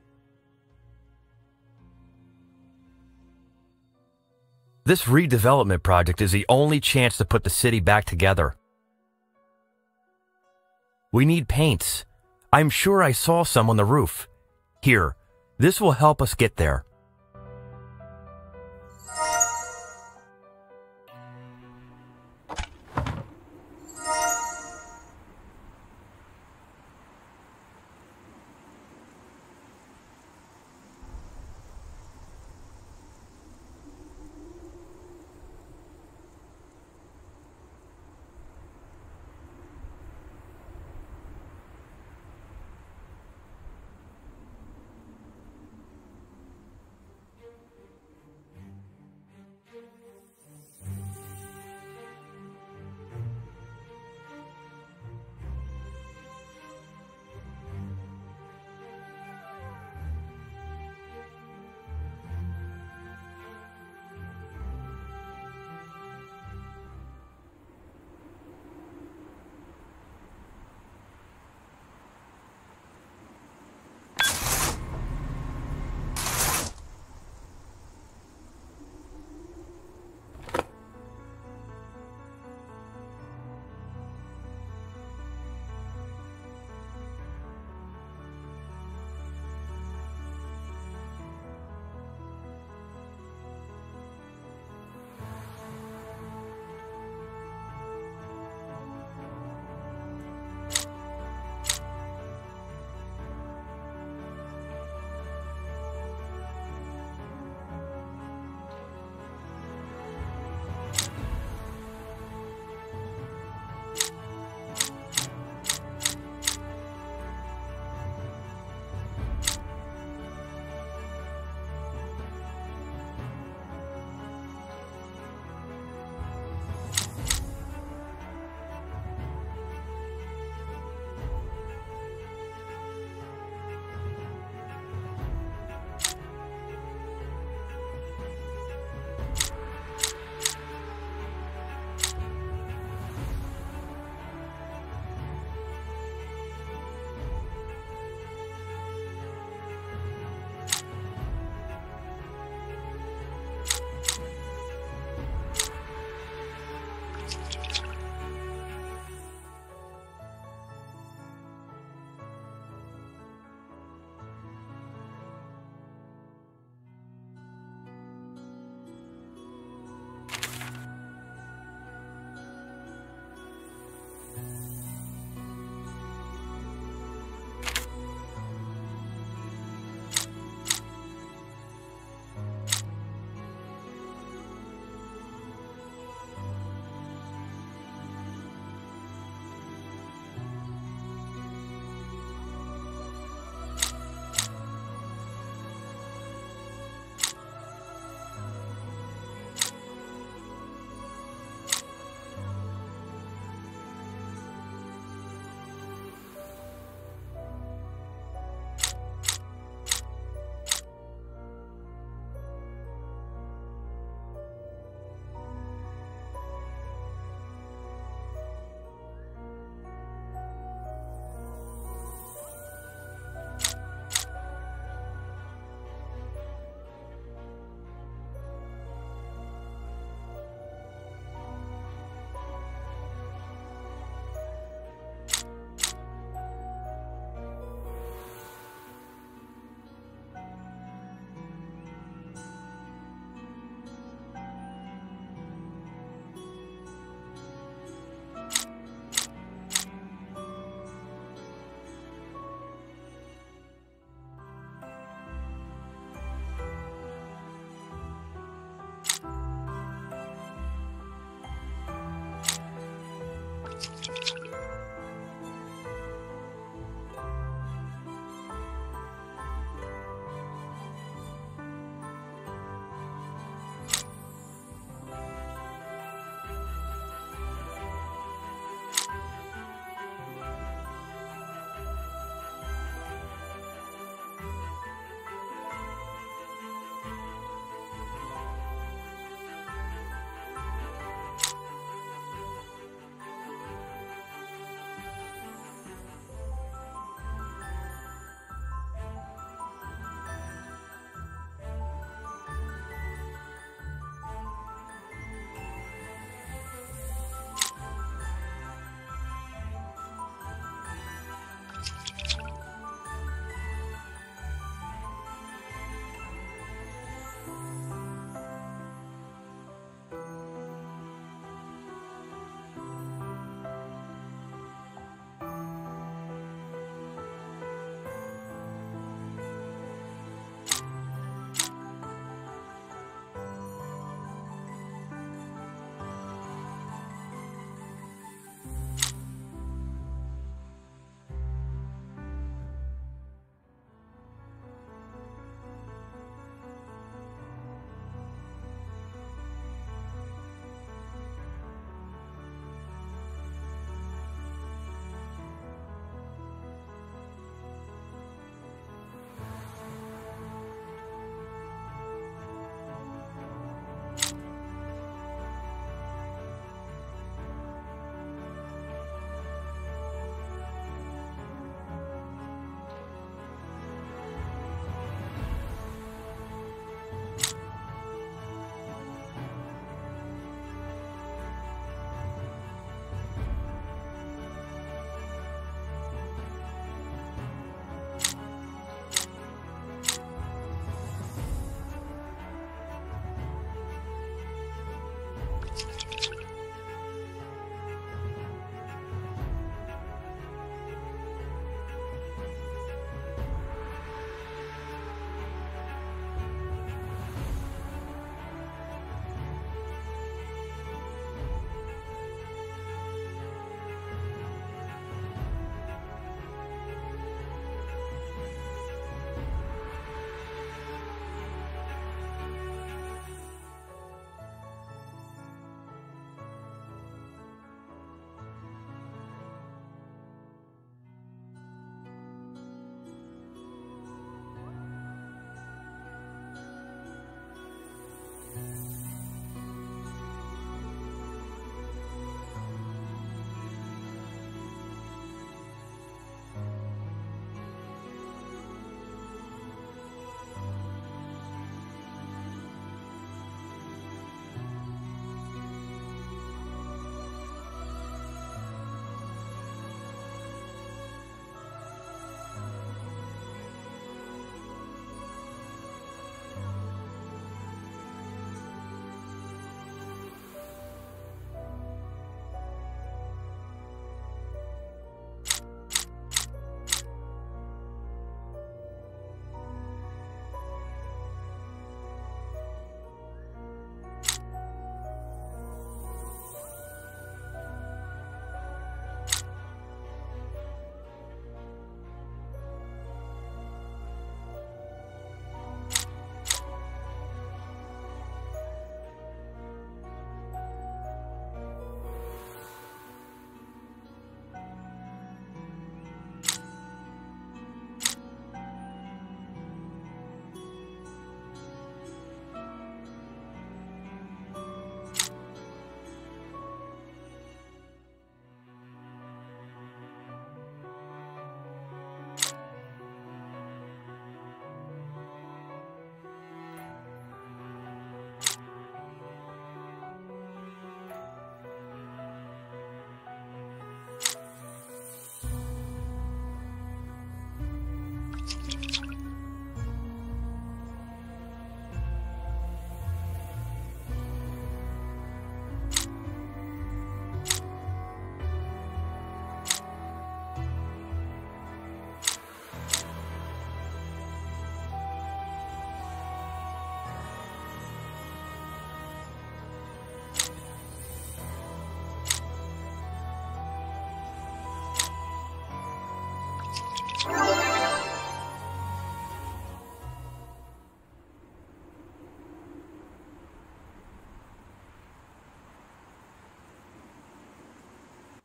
This redevelopment project is the only chance to put the city back together. We need paints. I'm sure I saw some on the roof. Here, this will help us get there.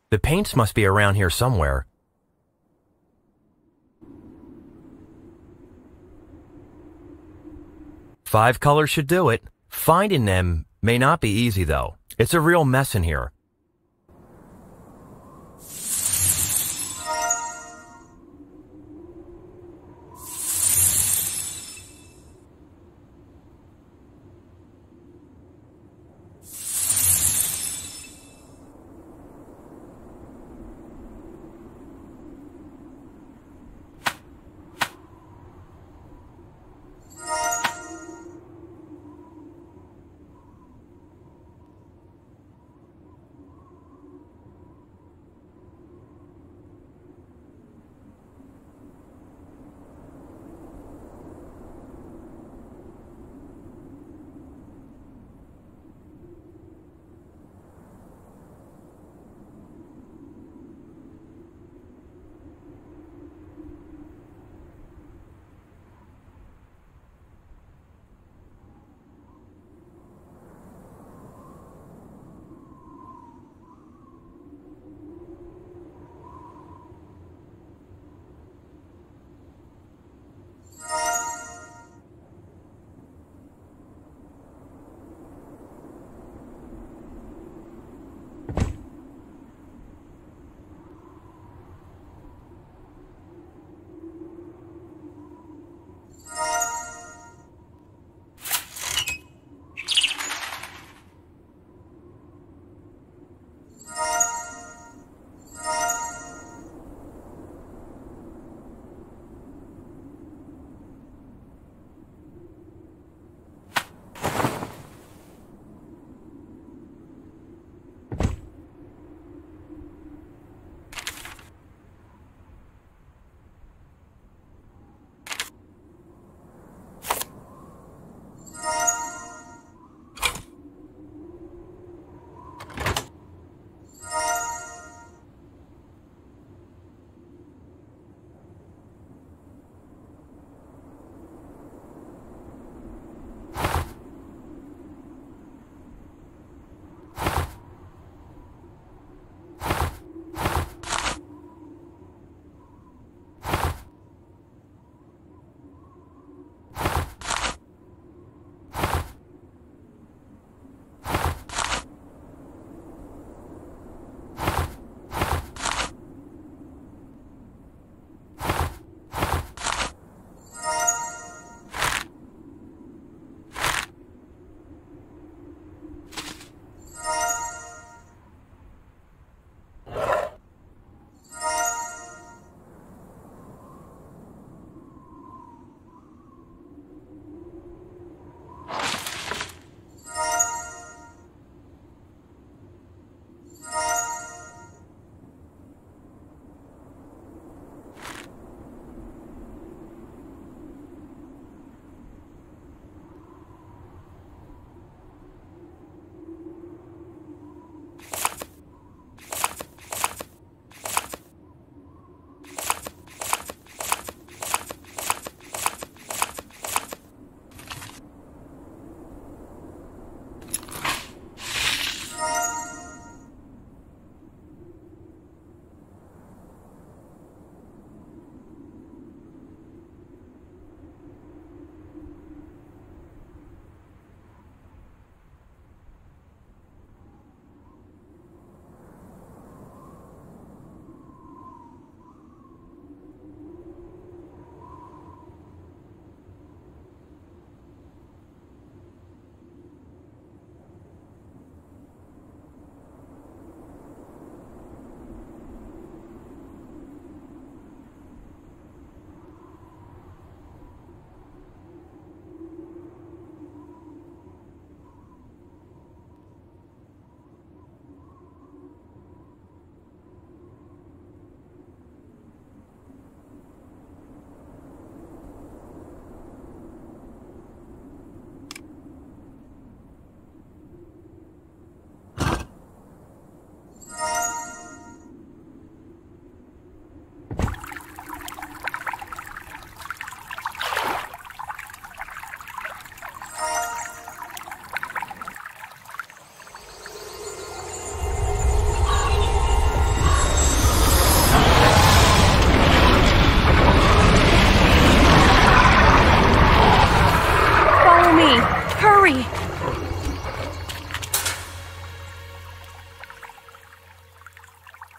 The paints must be around here somewhere. Five colors should do it. Finding them may not be easy, though. It's a real mess in here.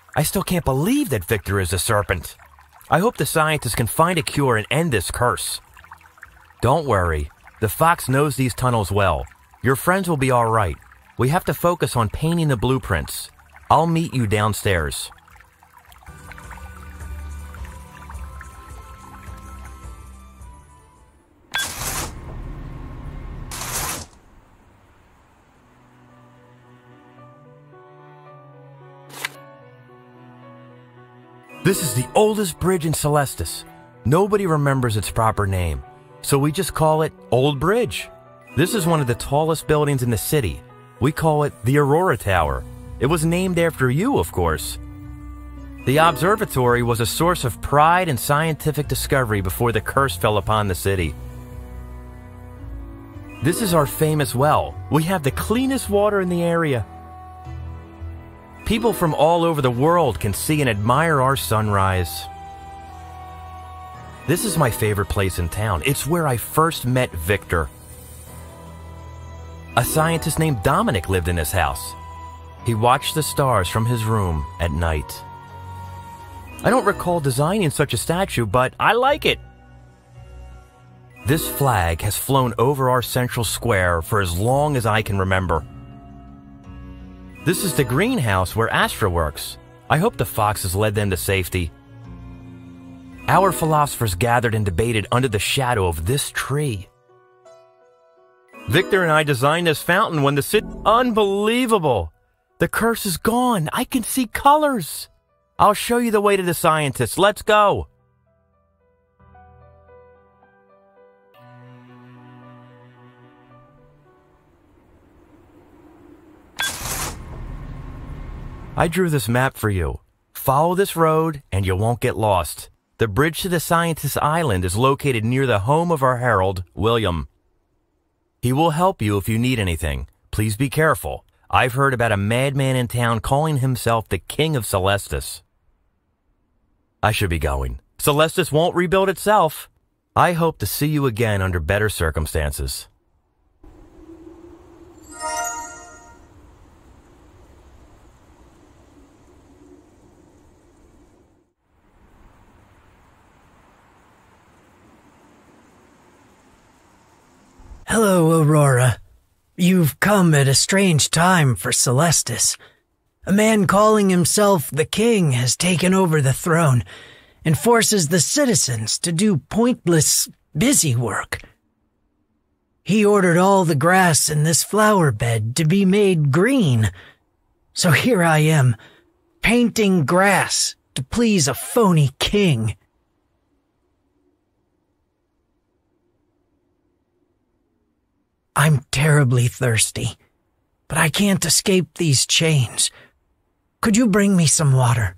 I still can't believe that Victor is a serpent. I hope the scientists can find a cure and end this curse. Don't worry. The fox knows these tunnels well. Your friends will be all right. We have to focus on painting the blueprints. I'll meet you downstairs. This is the oldest bridge in Celestis. Nobody remembers its proper name, so we just call it Old Bridge. This is one of the tallest buildings in the city. We call it the Aurora Tower. It was named after you, of course. The observatory was a source of pride and scientific discovery before the curse fell upon the city. This is our famous well. We have the cleanest water in the area. People from all over the world can see and admire our sunrise. This is my favorite place in town. It's where I first met Victor. A scientist named Dominic lived in this house. He watched the stars from his room at night. I don't recall designing such a statue, but I like it. This flag has flown over our central square for as long as I can remember. This is the greenhouse where Astra works. I hope the foxes led them to safety. Our philosophers gathered and debated under the shadow of this tree. Victor and I designed this fountain when the city... Unbelievable! The curse is gone. I can see colors. I'll show you the way to the scientists. Let's go. I drew this map for you. Follow this road and you won't get lost. The bridge to the Scientist Island is located near the home of our herald, William. He will help you if you need anything. Please be careful. I've heard about a madman in town calling himself the King of Celestis. I should be going. Celestis won't rebuild itself. I hope to see you again under better circumstances. Hello, Aurora. You've come at a strange time for Celestis. A man calling himself the King has taken over the throne and forces the citizens to do pointless, busy work. He ordered all the grass in this flower bed to be made green. So here I am, painting grass to please a phony king. I'm terribly thirsty, but I can't escape these chains. Could you bring me some water?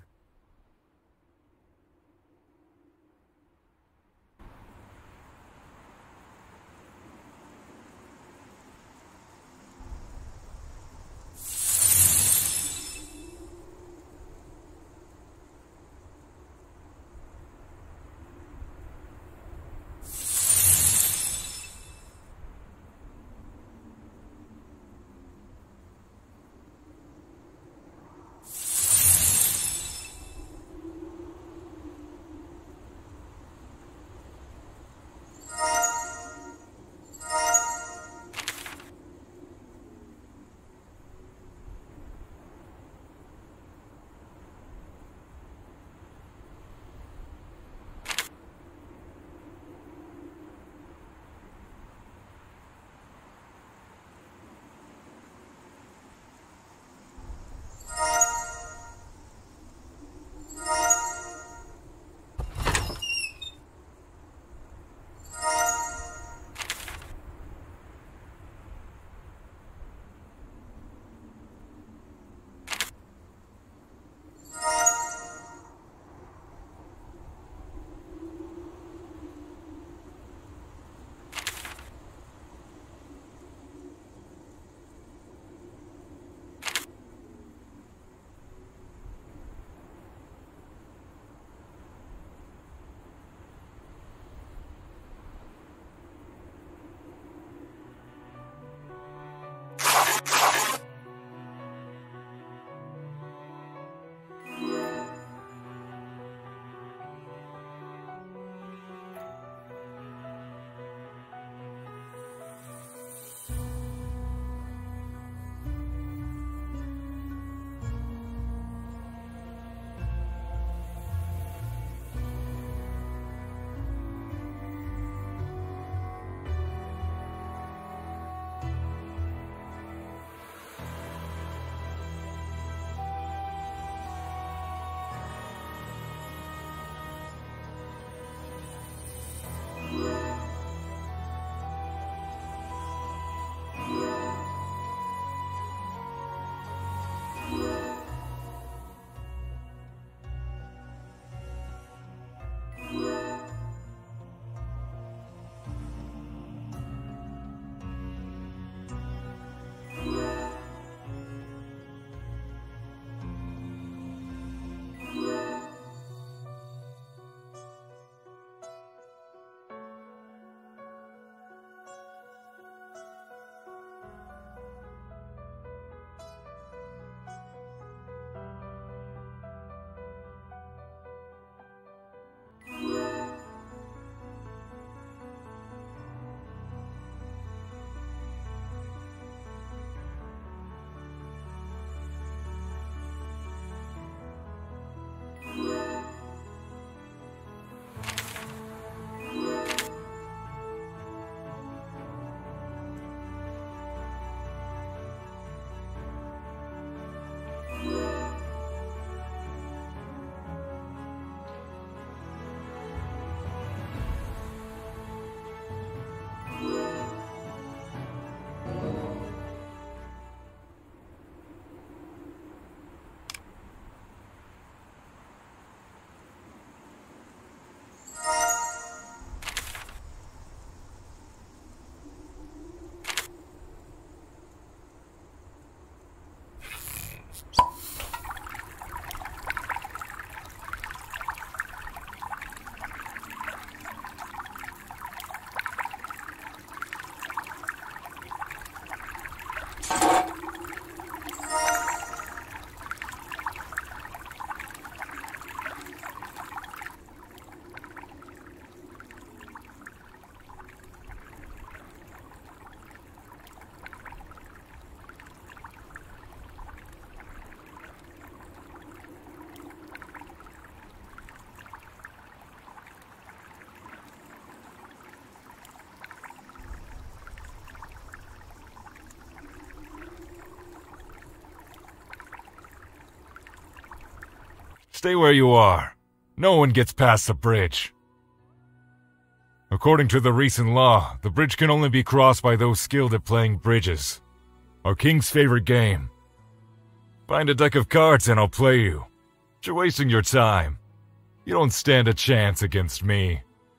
Stay where you are. No one gets past the bridge. According to the recent law, the bridge can only be crossed by those skilled at playing bridges. Our king's favorite game. Find a deck of cards and I'll play you. You're wasting your time. You don't stand a chance against me.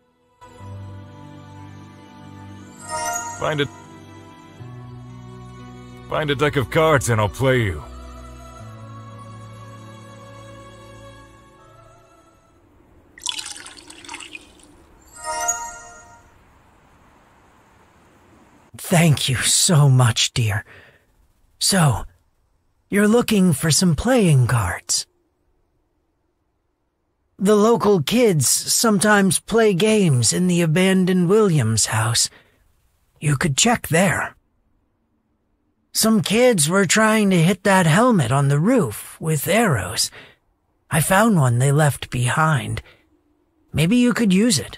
Find a deck of cards and I'll play you. Thank you so much, dear. So, you're looking for some playing cards. The local kids sometimes play games in the abandoned Williams house. You could check there. Some kids were trying to hit that helmet on the roof with arrows. I found one they left behind. Maybe you could use it.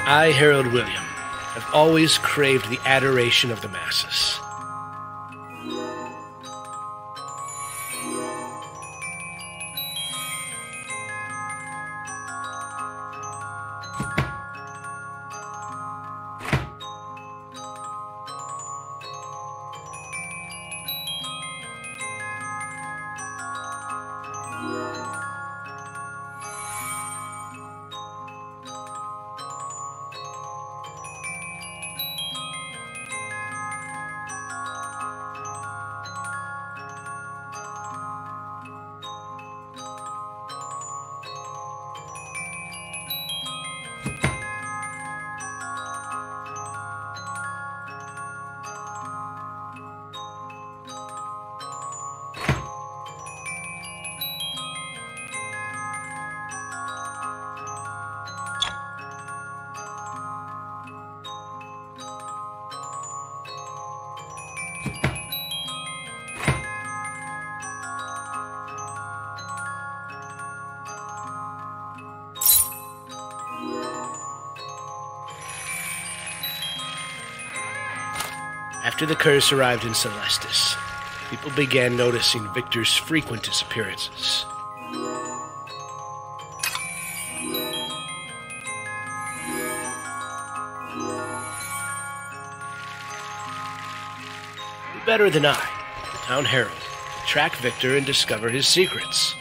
I, Harold William, have always craved the adoration of the masses. After the curse arrived in Celestis, people began noticing Victor's frequent disappearances. Who better than I, the town herald, to track Victor and discover his secrets?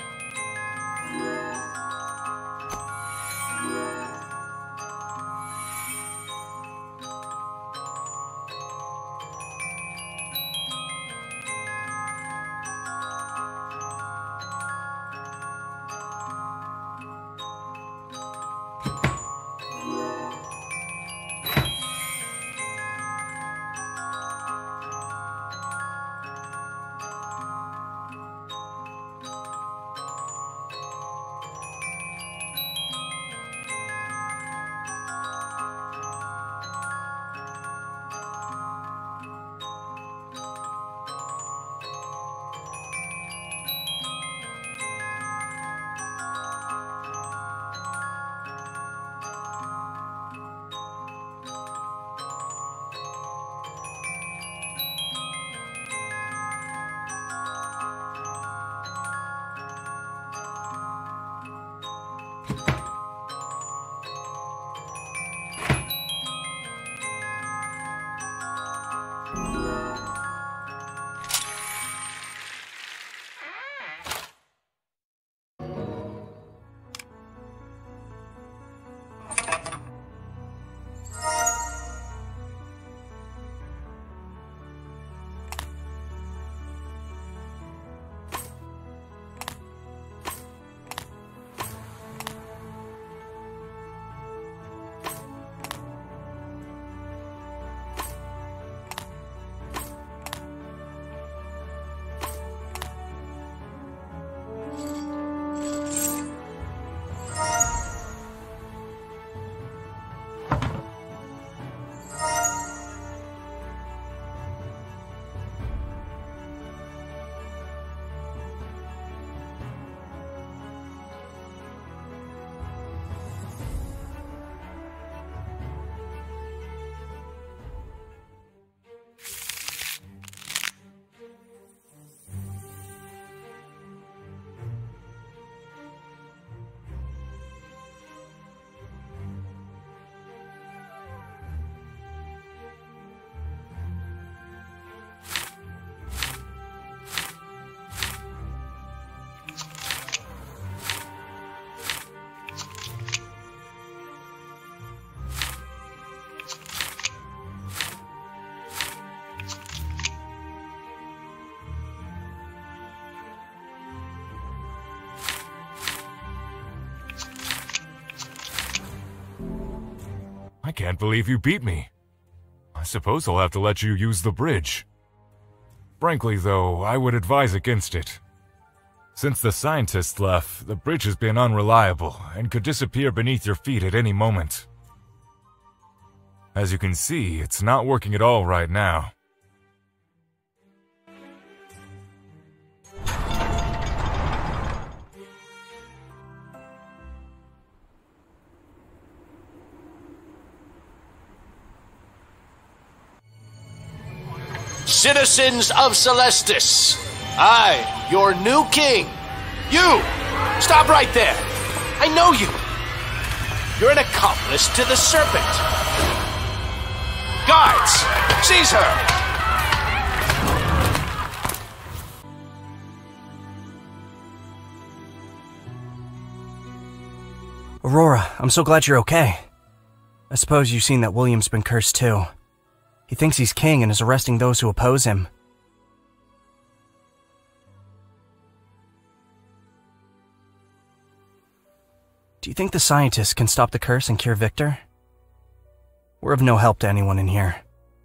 I can't believe you beat me. I suppose I'll have to let you use the bridge. Frankly, though, I would advise against it. Since the scientists left, the bridge has been unreliable and could disappear beneath your feet at any moment. As you can see, it's not working at all right now. Citizens of Celestis, I, your new king. You! Stop right there! I know you! You're an accomplice to the serpent. Guards, seize her! Aurora, I'm so glad you're okay. I suppose you've seen that William's been cursed too. He thinks he's king and is arresting those who oppose him. Do you think the scientists can stop the curse and cure Victor? We're of no help to anyone in here.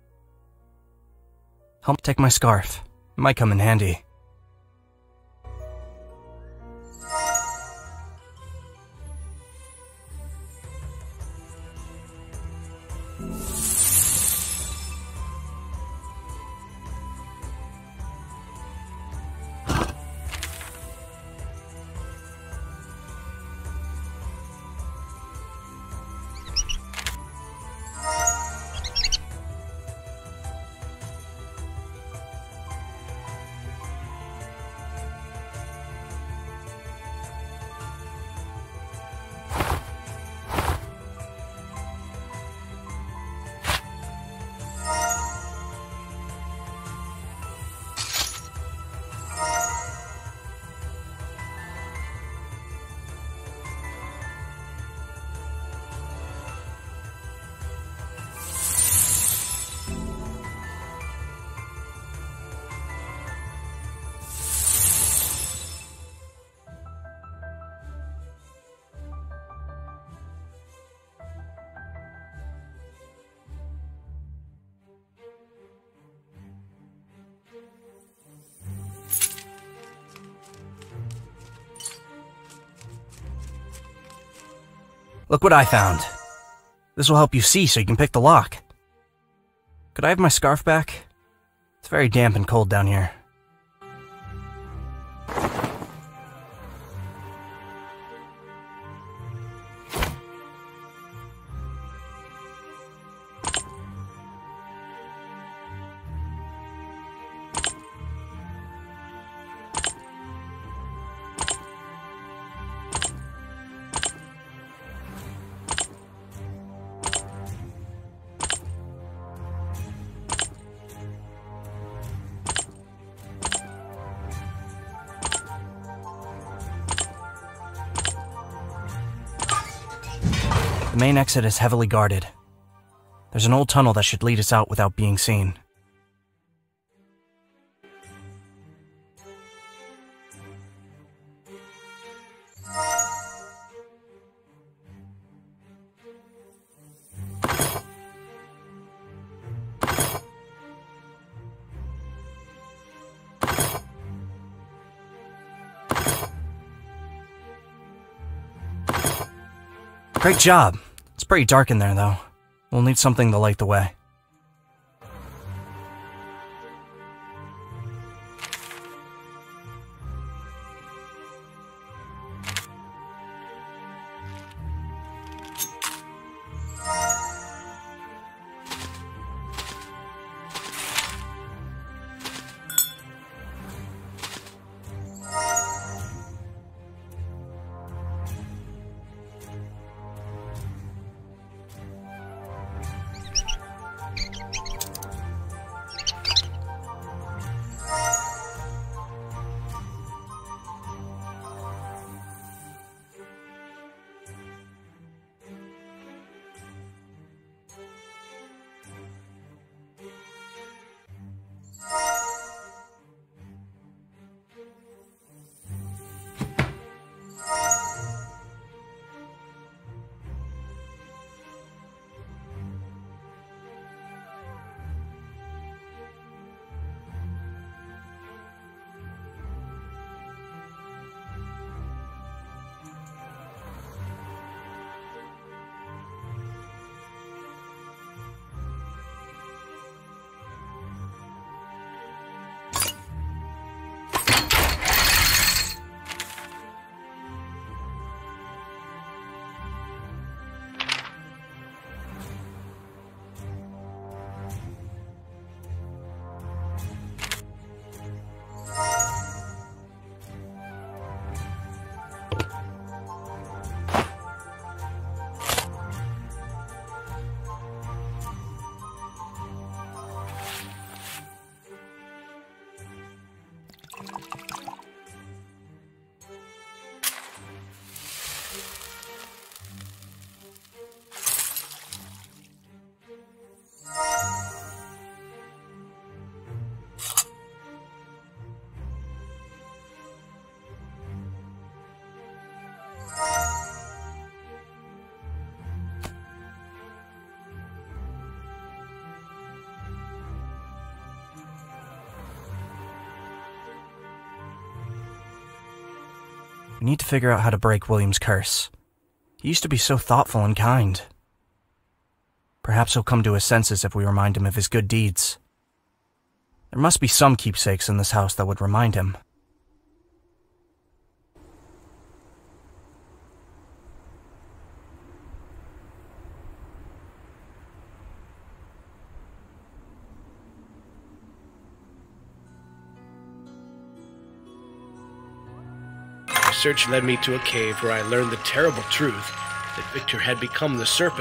Help take my scarf. It might come in handy. Look what I found. This will help you see so you can pick the lock. Could I have my scarf back? It's very damp and cold down here. The main exit is heavily guarded. There's an old tunnel that should lead us out without being seen. Great job. It's pretty dark in there, though. We'll need something to light the way. We need to figure out how to break William's curse. He used to be so thoughtful and kind. Perhaps he'll come to his senses if we remind him of his good deeds. There must be some keepsakes in this house that would remind him. My search led me to a cave where I learned the terrible truth that Victor had become the serpent.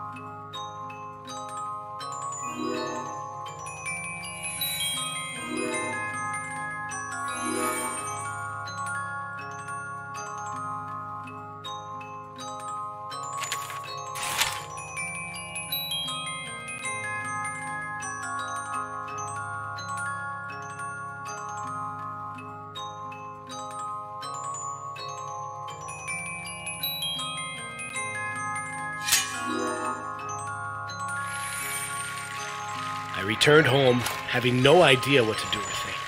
I returned home, having no idea what to do with it.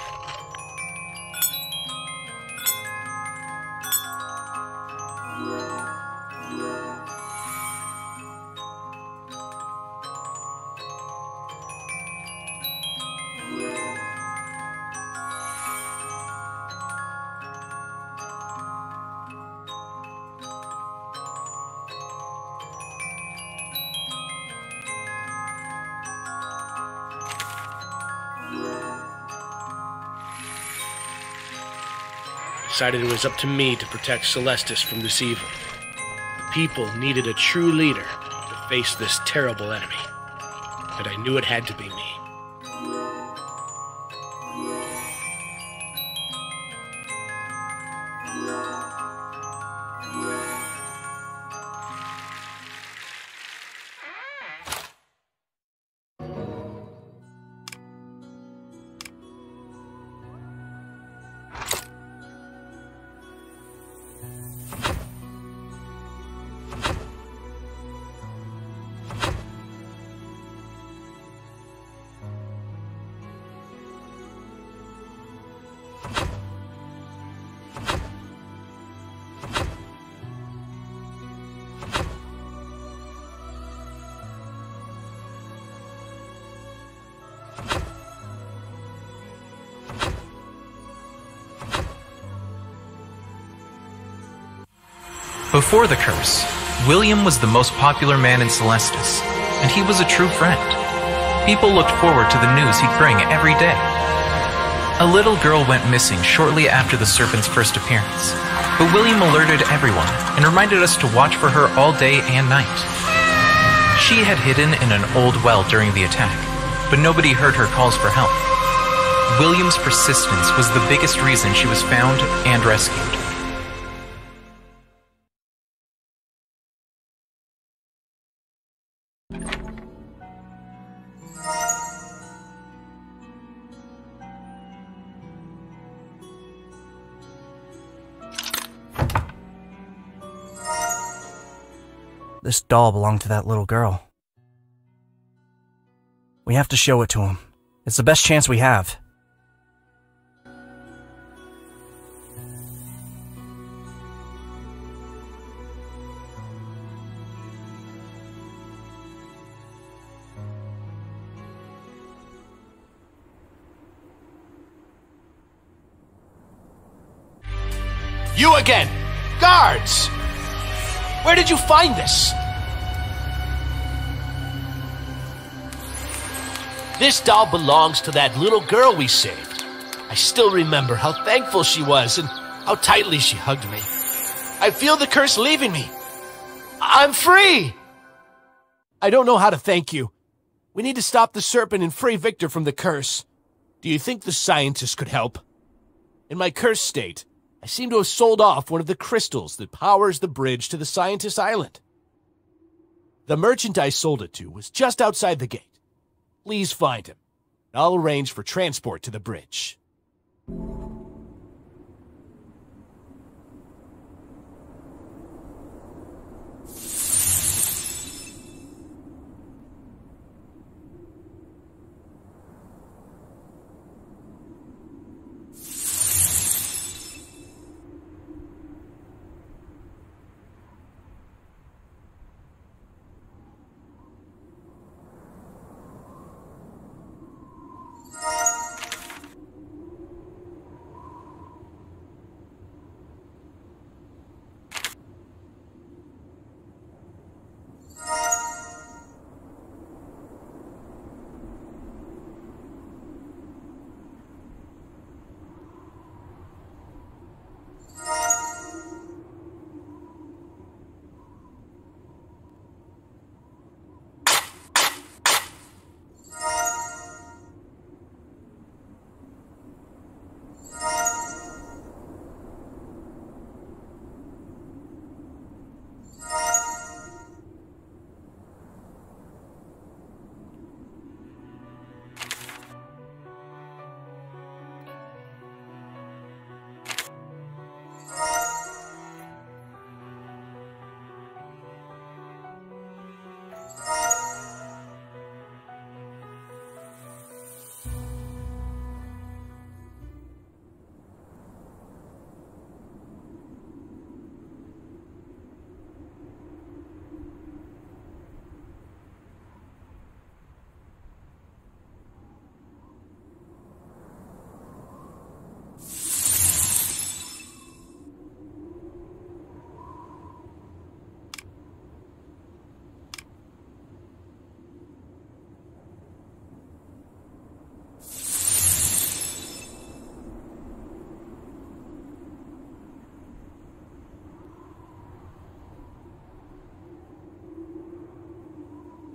Decided it was up to me to protect Celestis from this evil. The people needed a true leader to face this terrible enemy, and I knew it had to be me. Before the curse, William was the most popular man in Celestis, and he was a true friend. People looked forward to the news he'd bring every day. A little girl went missing shortly after the serpent's first appearance, but William alerted everyone and reminded us to watch for her all day and night. She had hidden in an old well during the attack, but nobody heard her calls for help. William's persistence was the biggest reason she was found and rescued. This doll belonged to that little girl. We have to show it to him. It's the best chance we have. You again! Guards! Where did you find this? This doll belongs to that little girl we saved. I still remember how thankful she was and how tightly she hugged me. I feel the curse leaving me. I'm free! I don't know how to thank you. We need to stop the serpent and free Victor from the curse. Do you think the scientists could help? In my cursed state, I seem to have sold off one of the crystals that powers the bridge to the Scientist Island. The merchant I sold it to was just outside the gate. Please find him, and I'll arrange for transport to the bridge.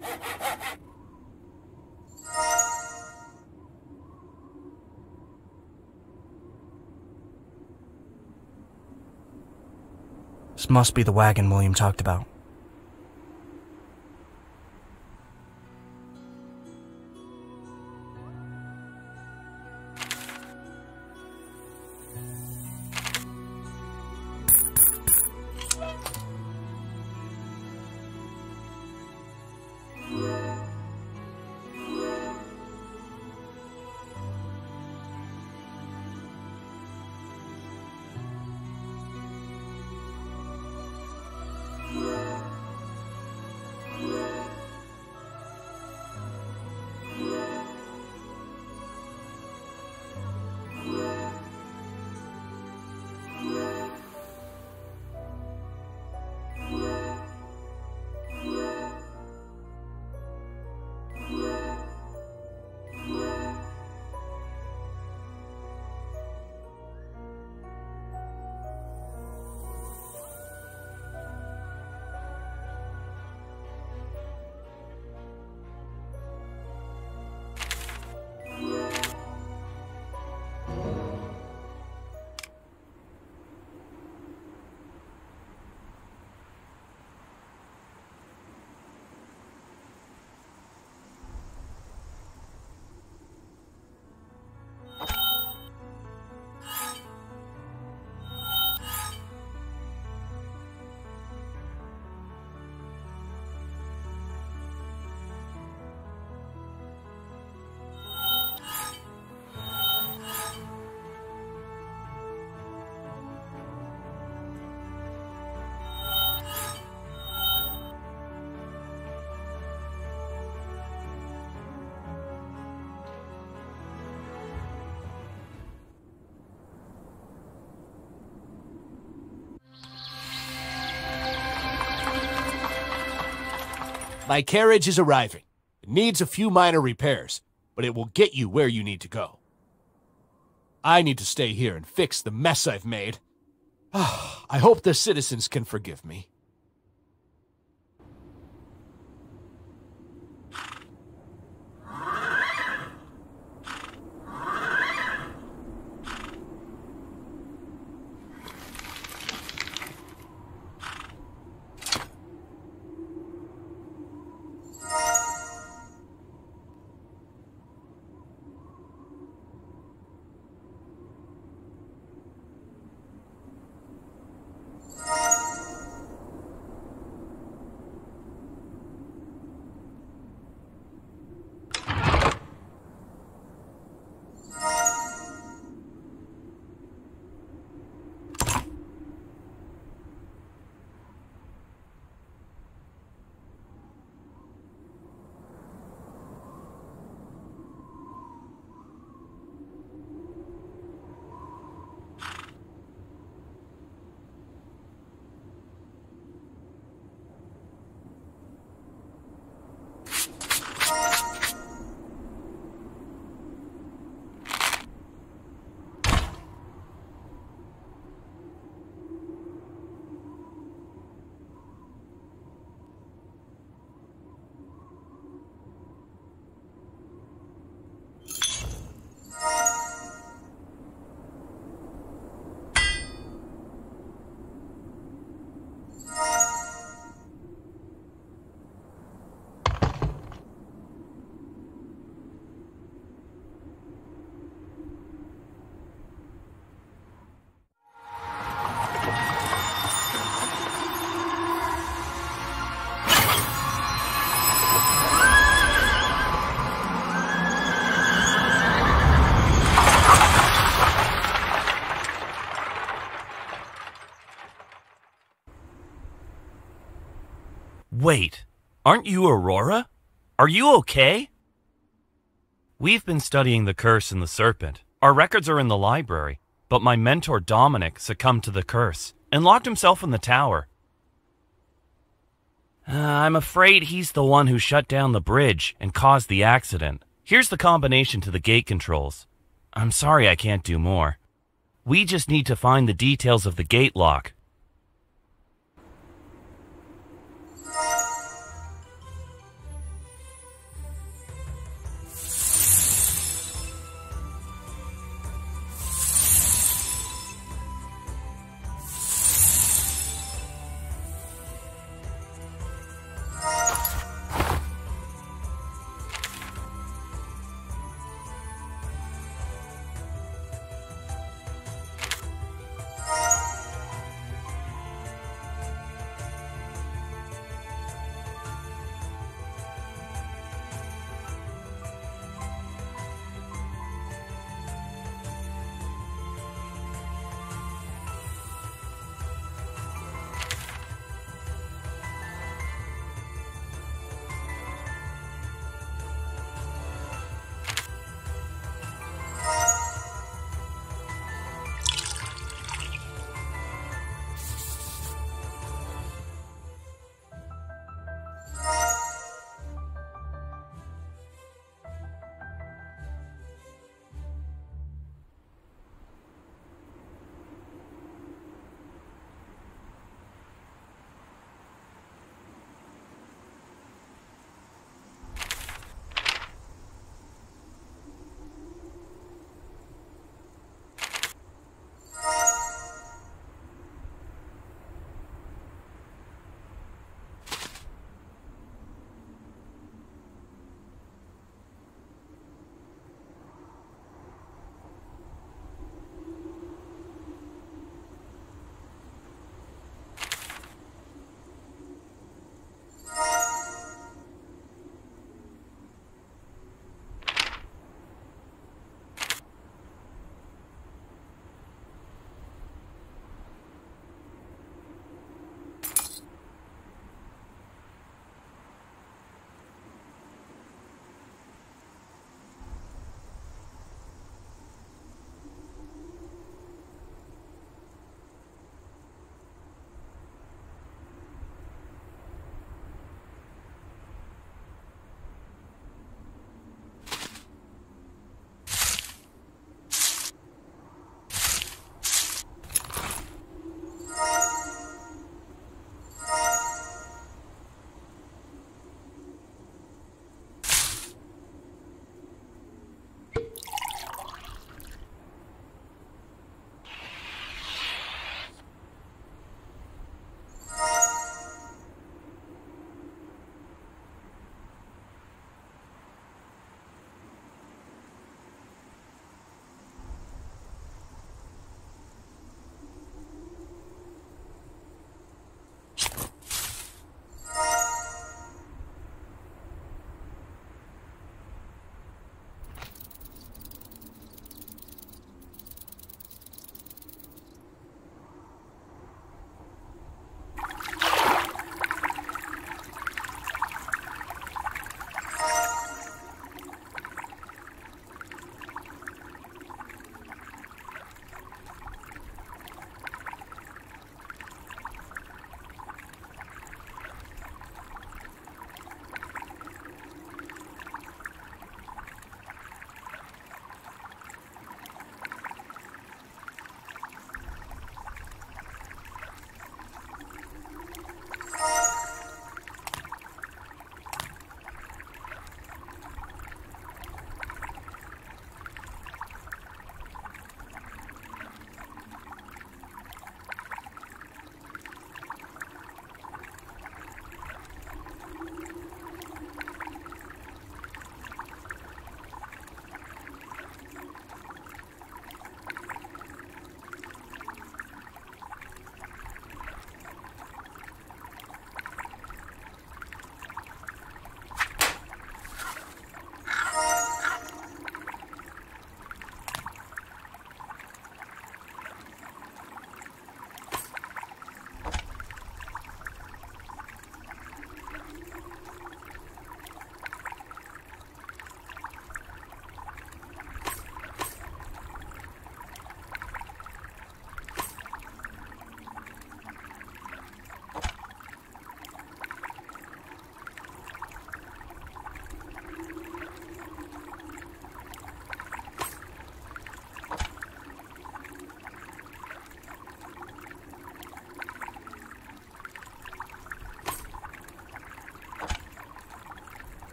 This must be the wagon William talked about. My carriage is arriving. It needs a few minor repairs, but it will get you where you need to go. I need to stay here and fix the mess I've made. I hope the citizens can forgive me. Wait, aren't you Aurora? Are you okay? We've been studying the curse and the serpent. Our records are in the library, but my mentor Dominic succumbed to the curse and locked himself in the tower. I'm afraid he's the one who shut down the bridge and caused the accident. Here's the combination to the gate controls. I'm sorry I can't do more. We just need to find the details of the gate lock.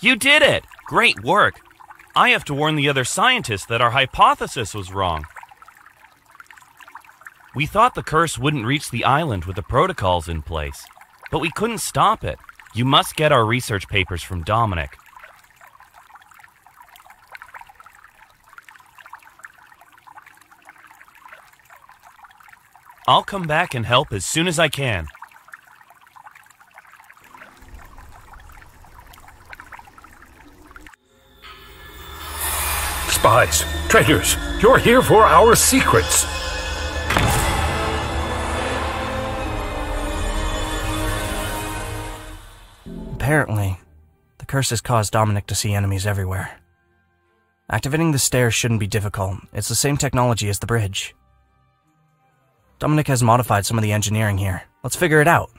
You did it! Great work! I have to warn the other scientists that our hypothesis was wrong. We thought the curse wouldn't reach the island with the protocols in place, but we couldn't stop it. You must get our research papers from Dominic. I'll come back and help as soon as I can. Spies, traitors, you're here for our secrets. Apparently, the curse has caused Dominic to see enemies everywhere. Activating the stairs shouldn't be difficult. It's the same technology as the bridge. Dominic has modified some of the engineering here. Let's figure it out.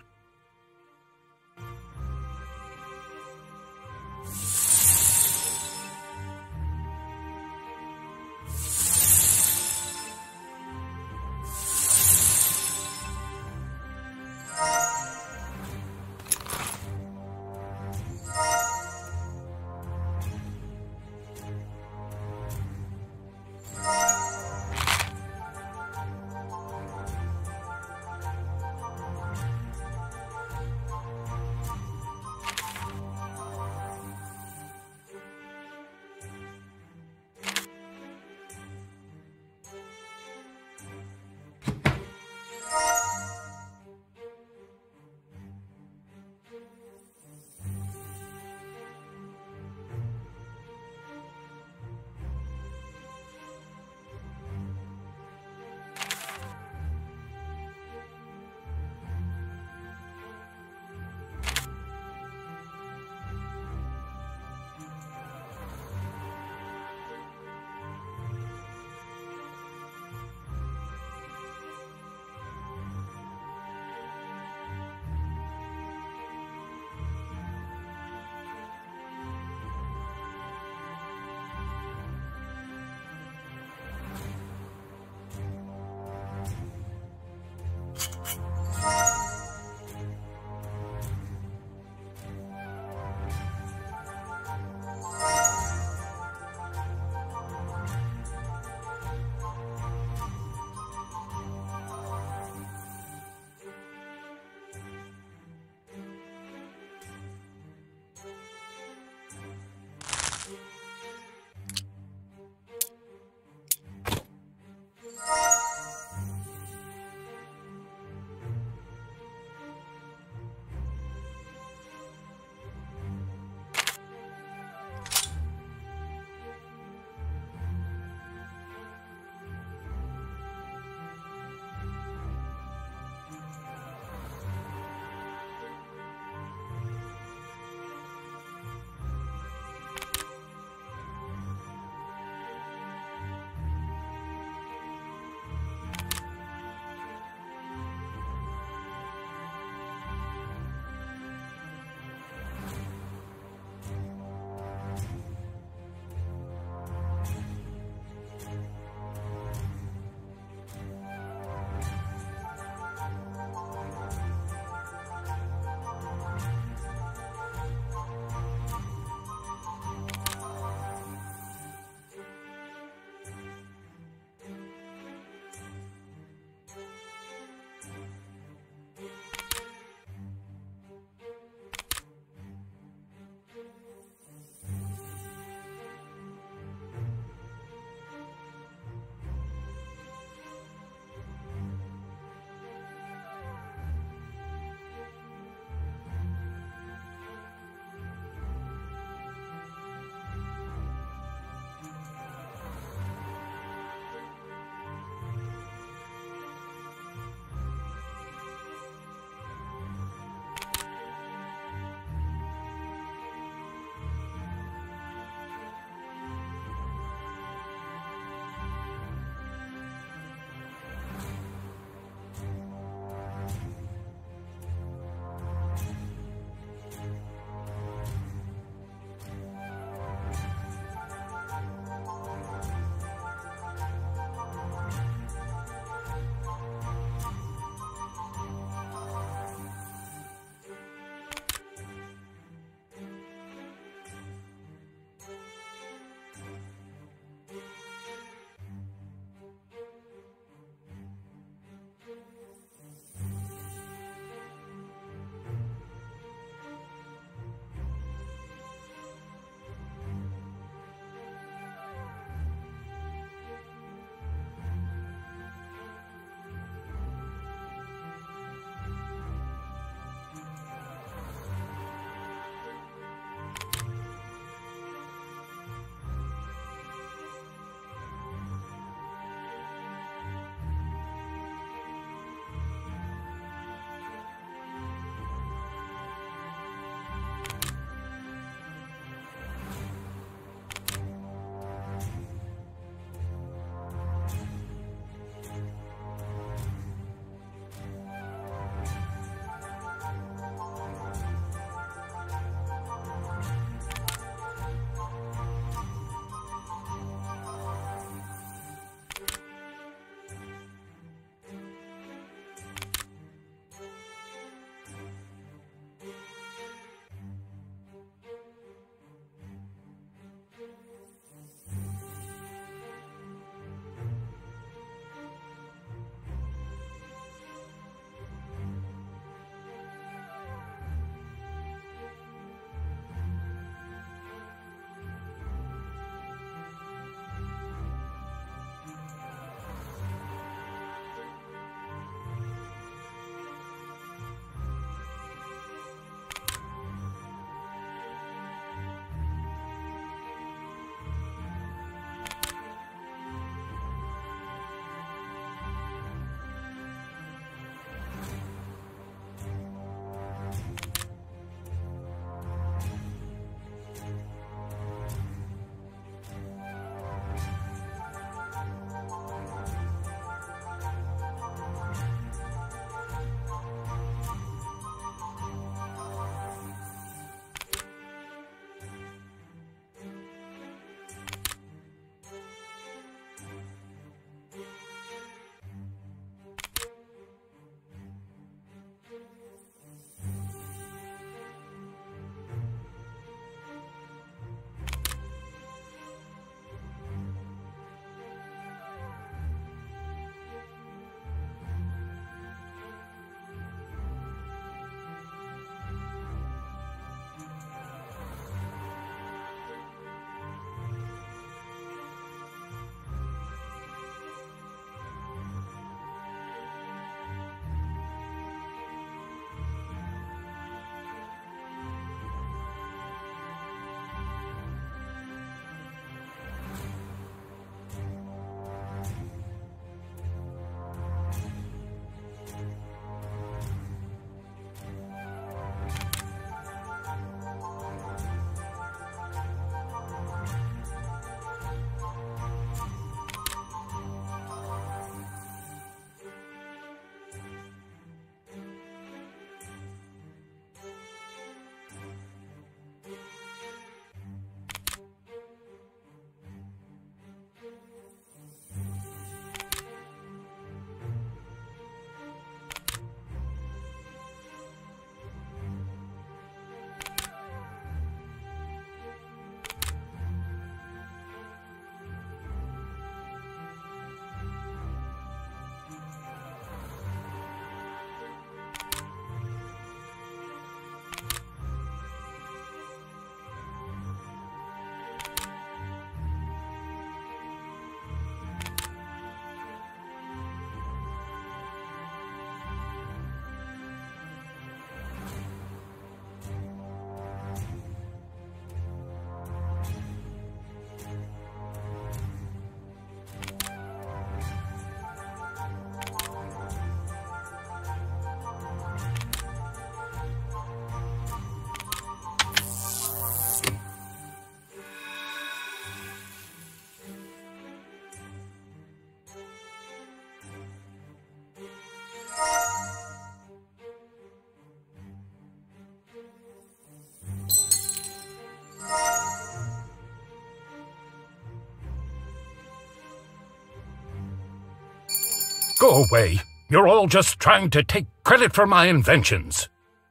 Go away. You're all just trying to take credit for my inventions.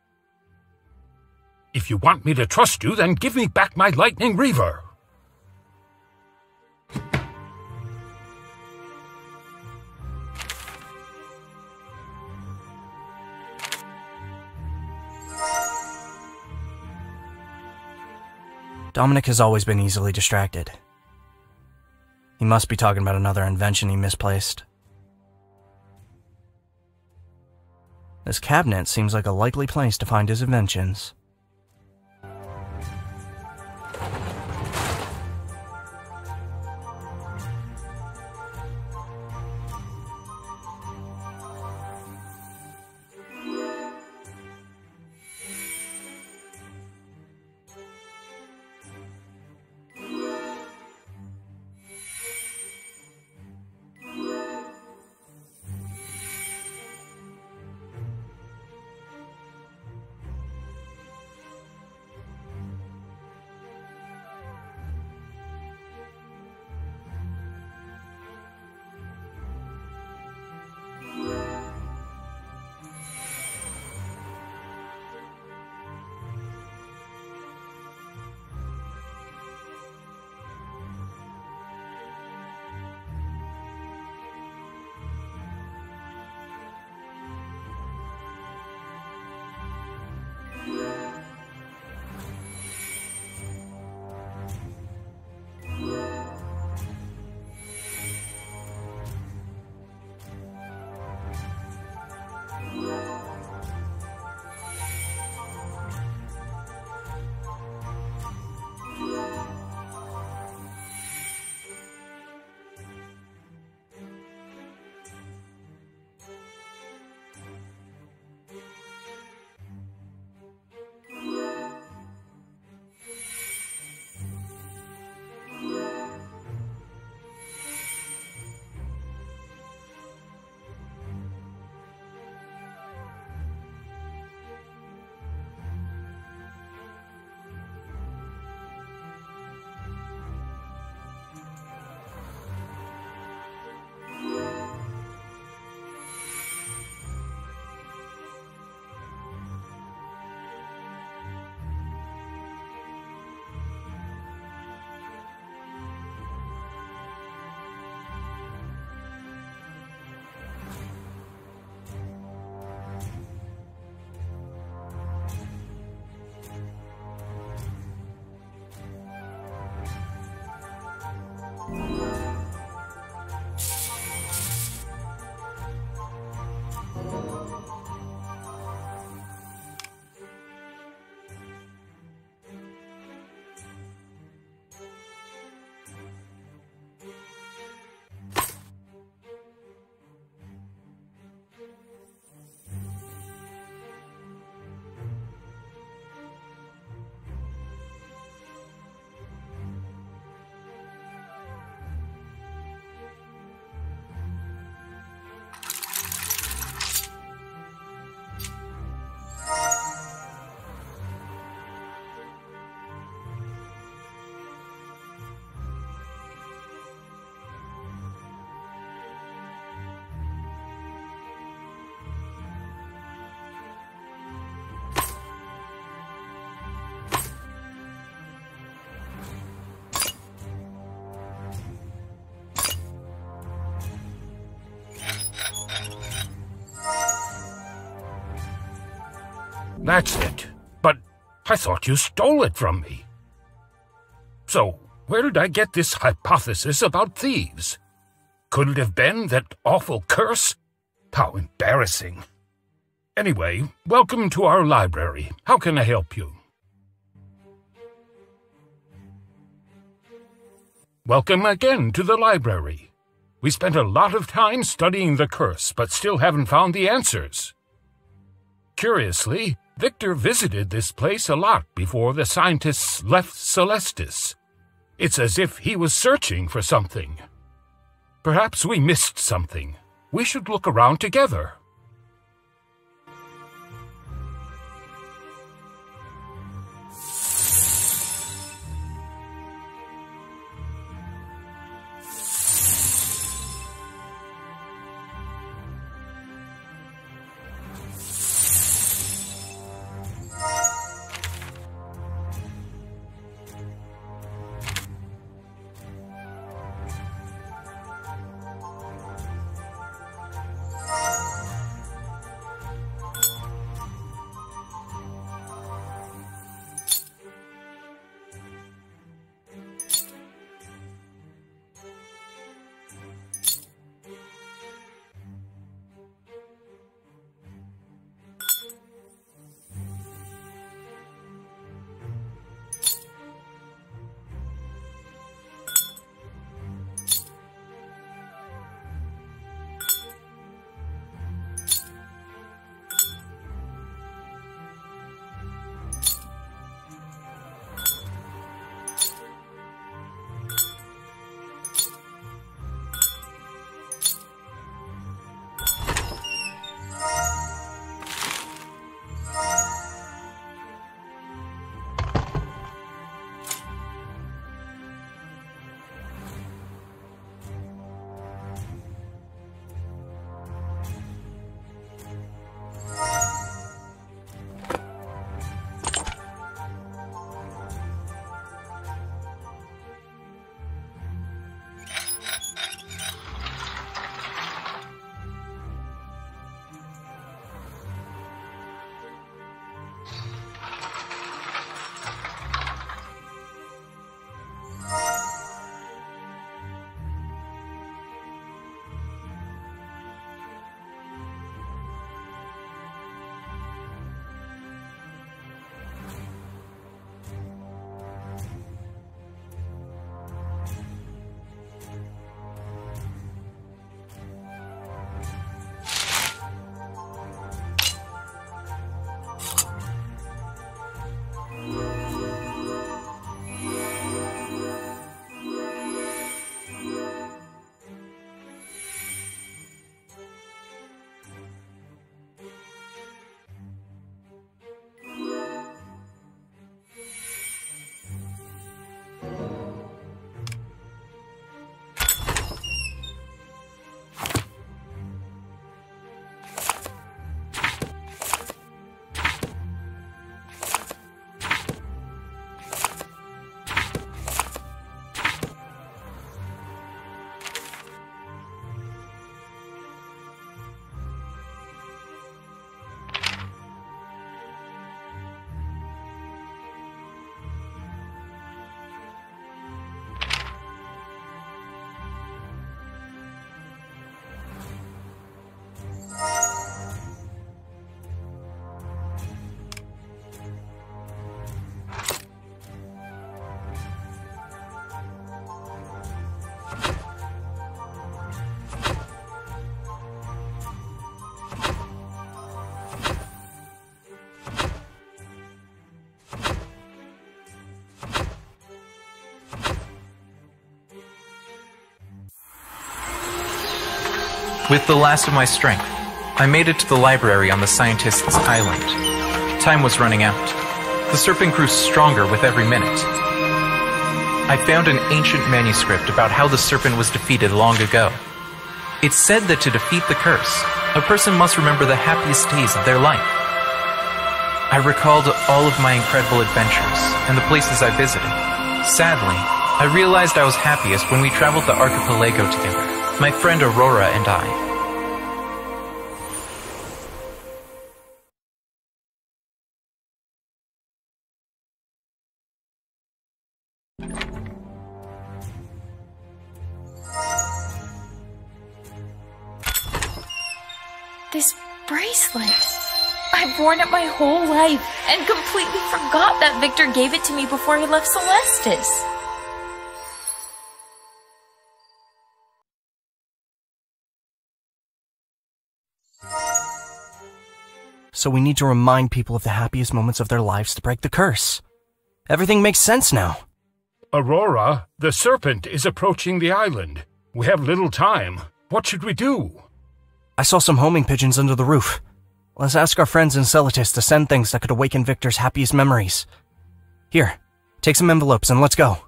If you want me to trust you, then give me back my lightning reaver. Dominic has always been easily distracted. He must be talking about another invention he misplaced. This cabinet seems like a likely place to find his inventions. That's it. But I thought you stole it from me. So, where did I get this hypothesis about thieves? Could it have been that awful curse? How embarrassing. Anyway, welcome to our library. How can I help you? Welcome again to the library. We spent a lot of time studying the curse, but still haven't found the answers. Curiously, Victor visited this place a lot before the scientists left Celestis. It's as if he was searching for something. Perhaps we missed something. We should look around together. With the last of my strength, I made it to the library on the scientist's island. Time was running out. The serpent grew stronger with every minute. I found an ancient manuscript about how the serpent was defeated long ago. It said that to defeat the curse, a person must remember the happiest days of their life. I recalled all of my incredible adventures and the places I visited. Sadly, I realized I was happiest when we traveled the archipelago together, my friend Aurora and I. This bracelet. I've worn it my whole life and completely forgot that Victor gave it to me before he left Celestis. So we need to remind people of the happiest moments of their lives to break the curse. Everything makes sense now. Aurora, the serpent is approaching the island. We have little time. What should we do? I saw some homing pigeons under the roof. Let's ask our friends in Celestis to send things that could awaken Victor's happiest memories. Here, take some envelopes and let's go.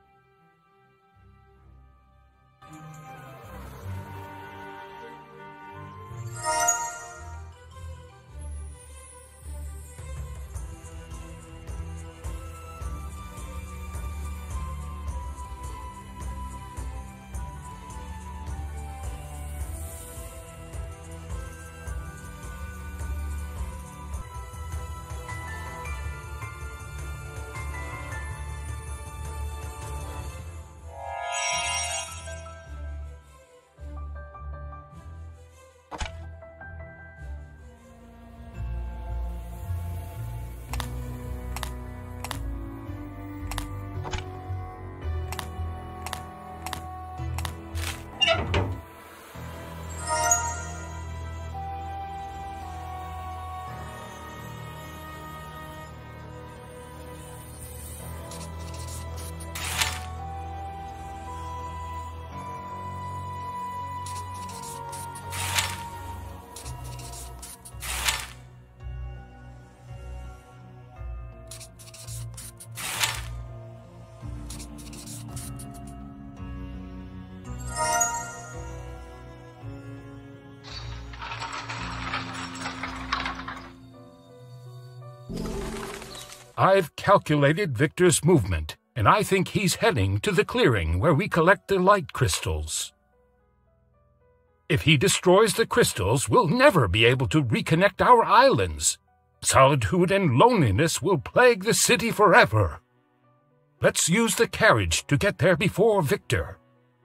I've calculated Victor's movement, and I think he's heading to the clearing where we collect the light crystals. If he destroys the crystals, we'll never be able to reconnect our islands. Solitude and loneliness will plague the city forever. Let's use the carriage to get there before Victor.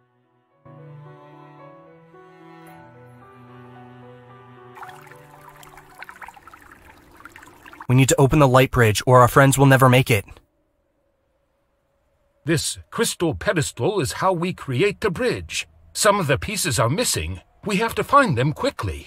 We need to open the light bridge or our friends will never make it. This crystal pedestal is how we create the bridge. Some of the pieces are missing. We have to find them quickly.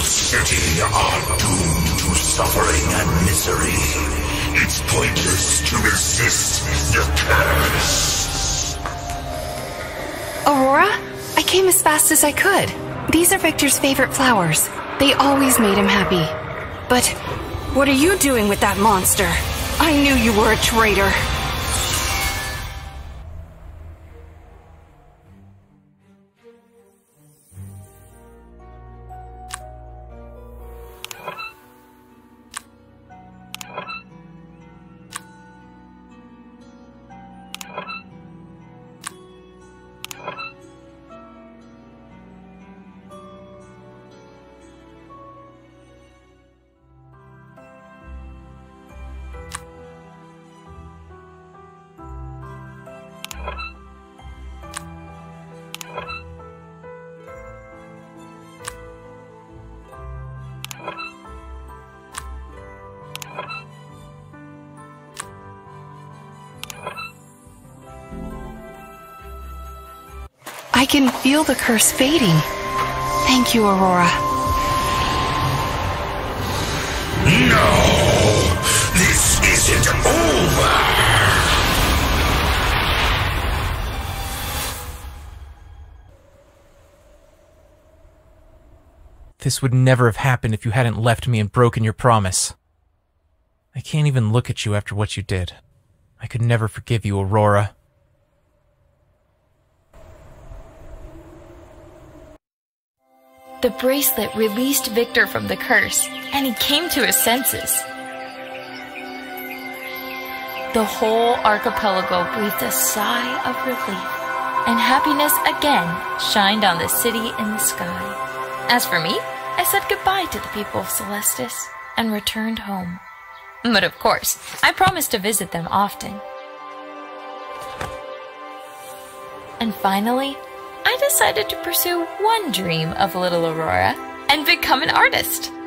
city are doomed to suffering and misery. It's pointless to resist the curse. Aurora? I came as fast as I could. These are Victor's favorite flowers. They always made him happy. But what are you doing with that monster? I knew you were a traitor. I can feel the curse fading. Thank you, Aurora. No! This isn't over! This would never have happened if you hadn't left me and broken your promise. I can't even look at you after what you did. I could never forgive you, Aurora. The bracelet released Victor from the curse, and he came to his senses. The whole archipelago breathed a sigh of relief, and happiness again shined on the city and the sky. As for me, I said goodbye to the people of Celestis and returned home. But of course, I promised to visit them often. And finally, I decided to pursue one dream of little Aurora and become an artist.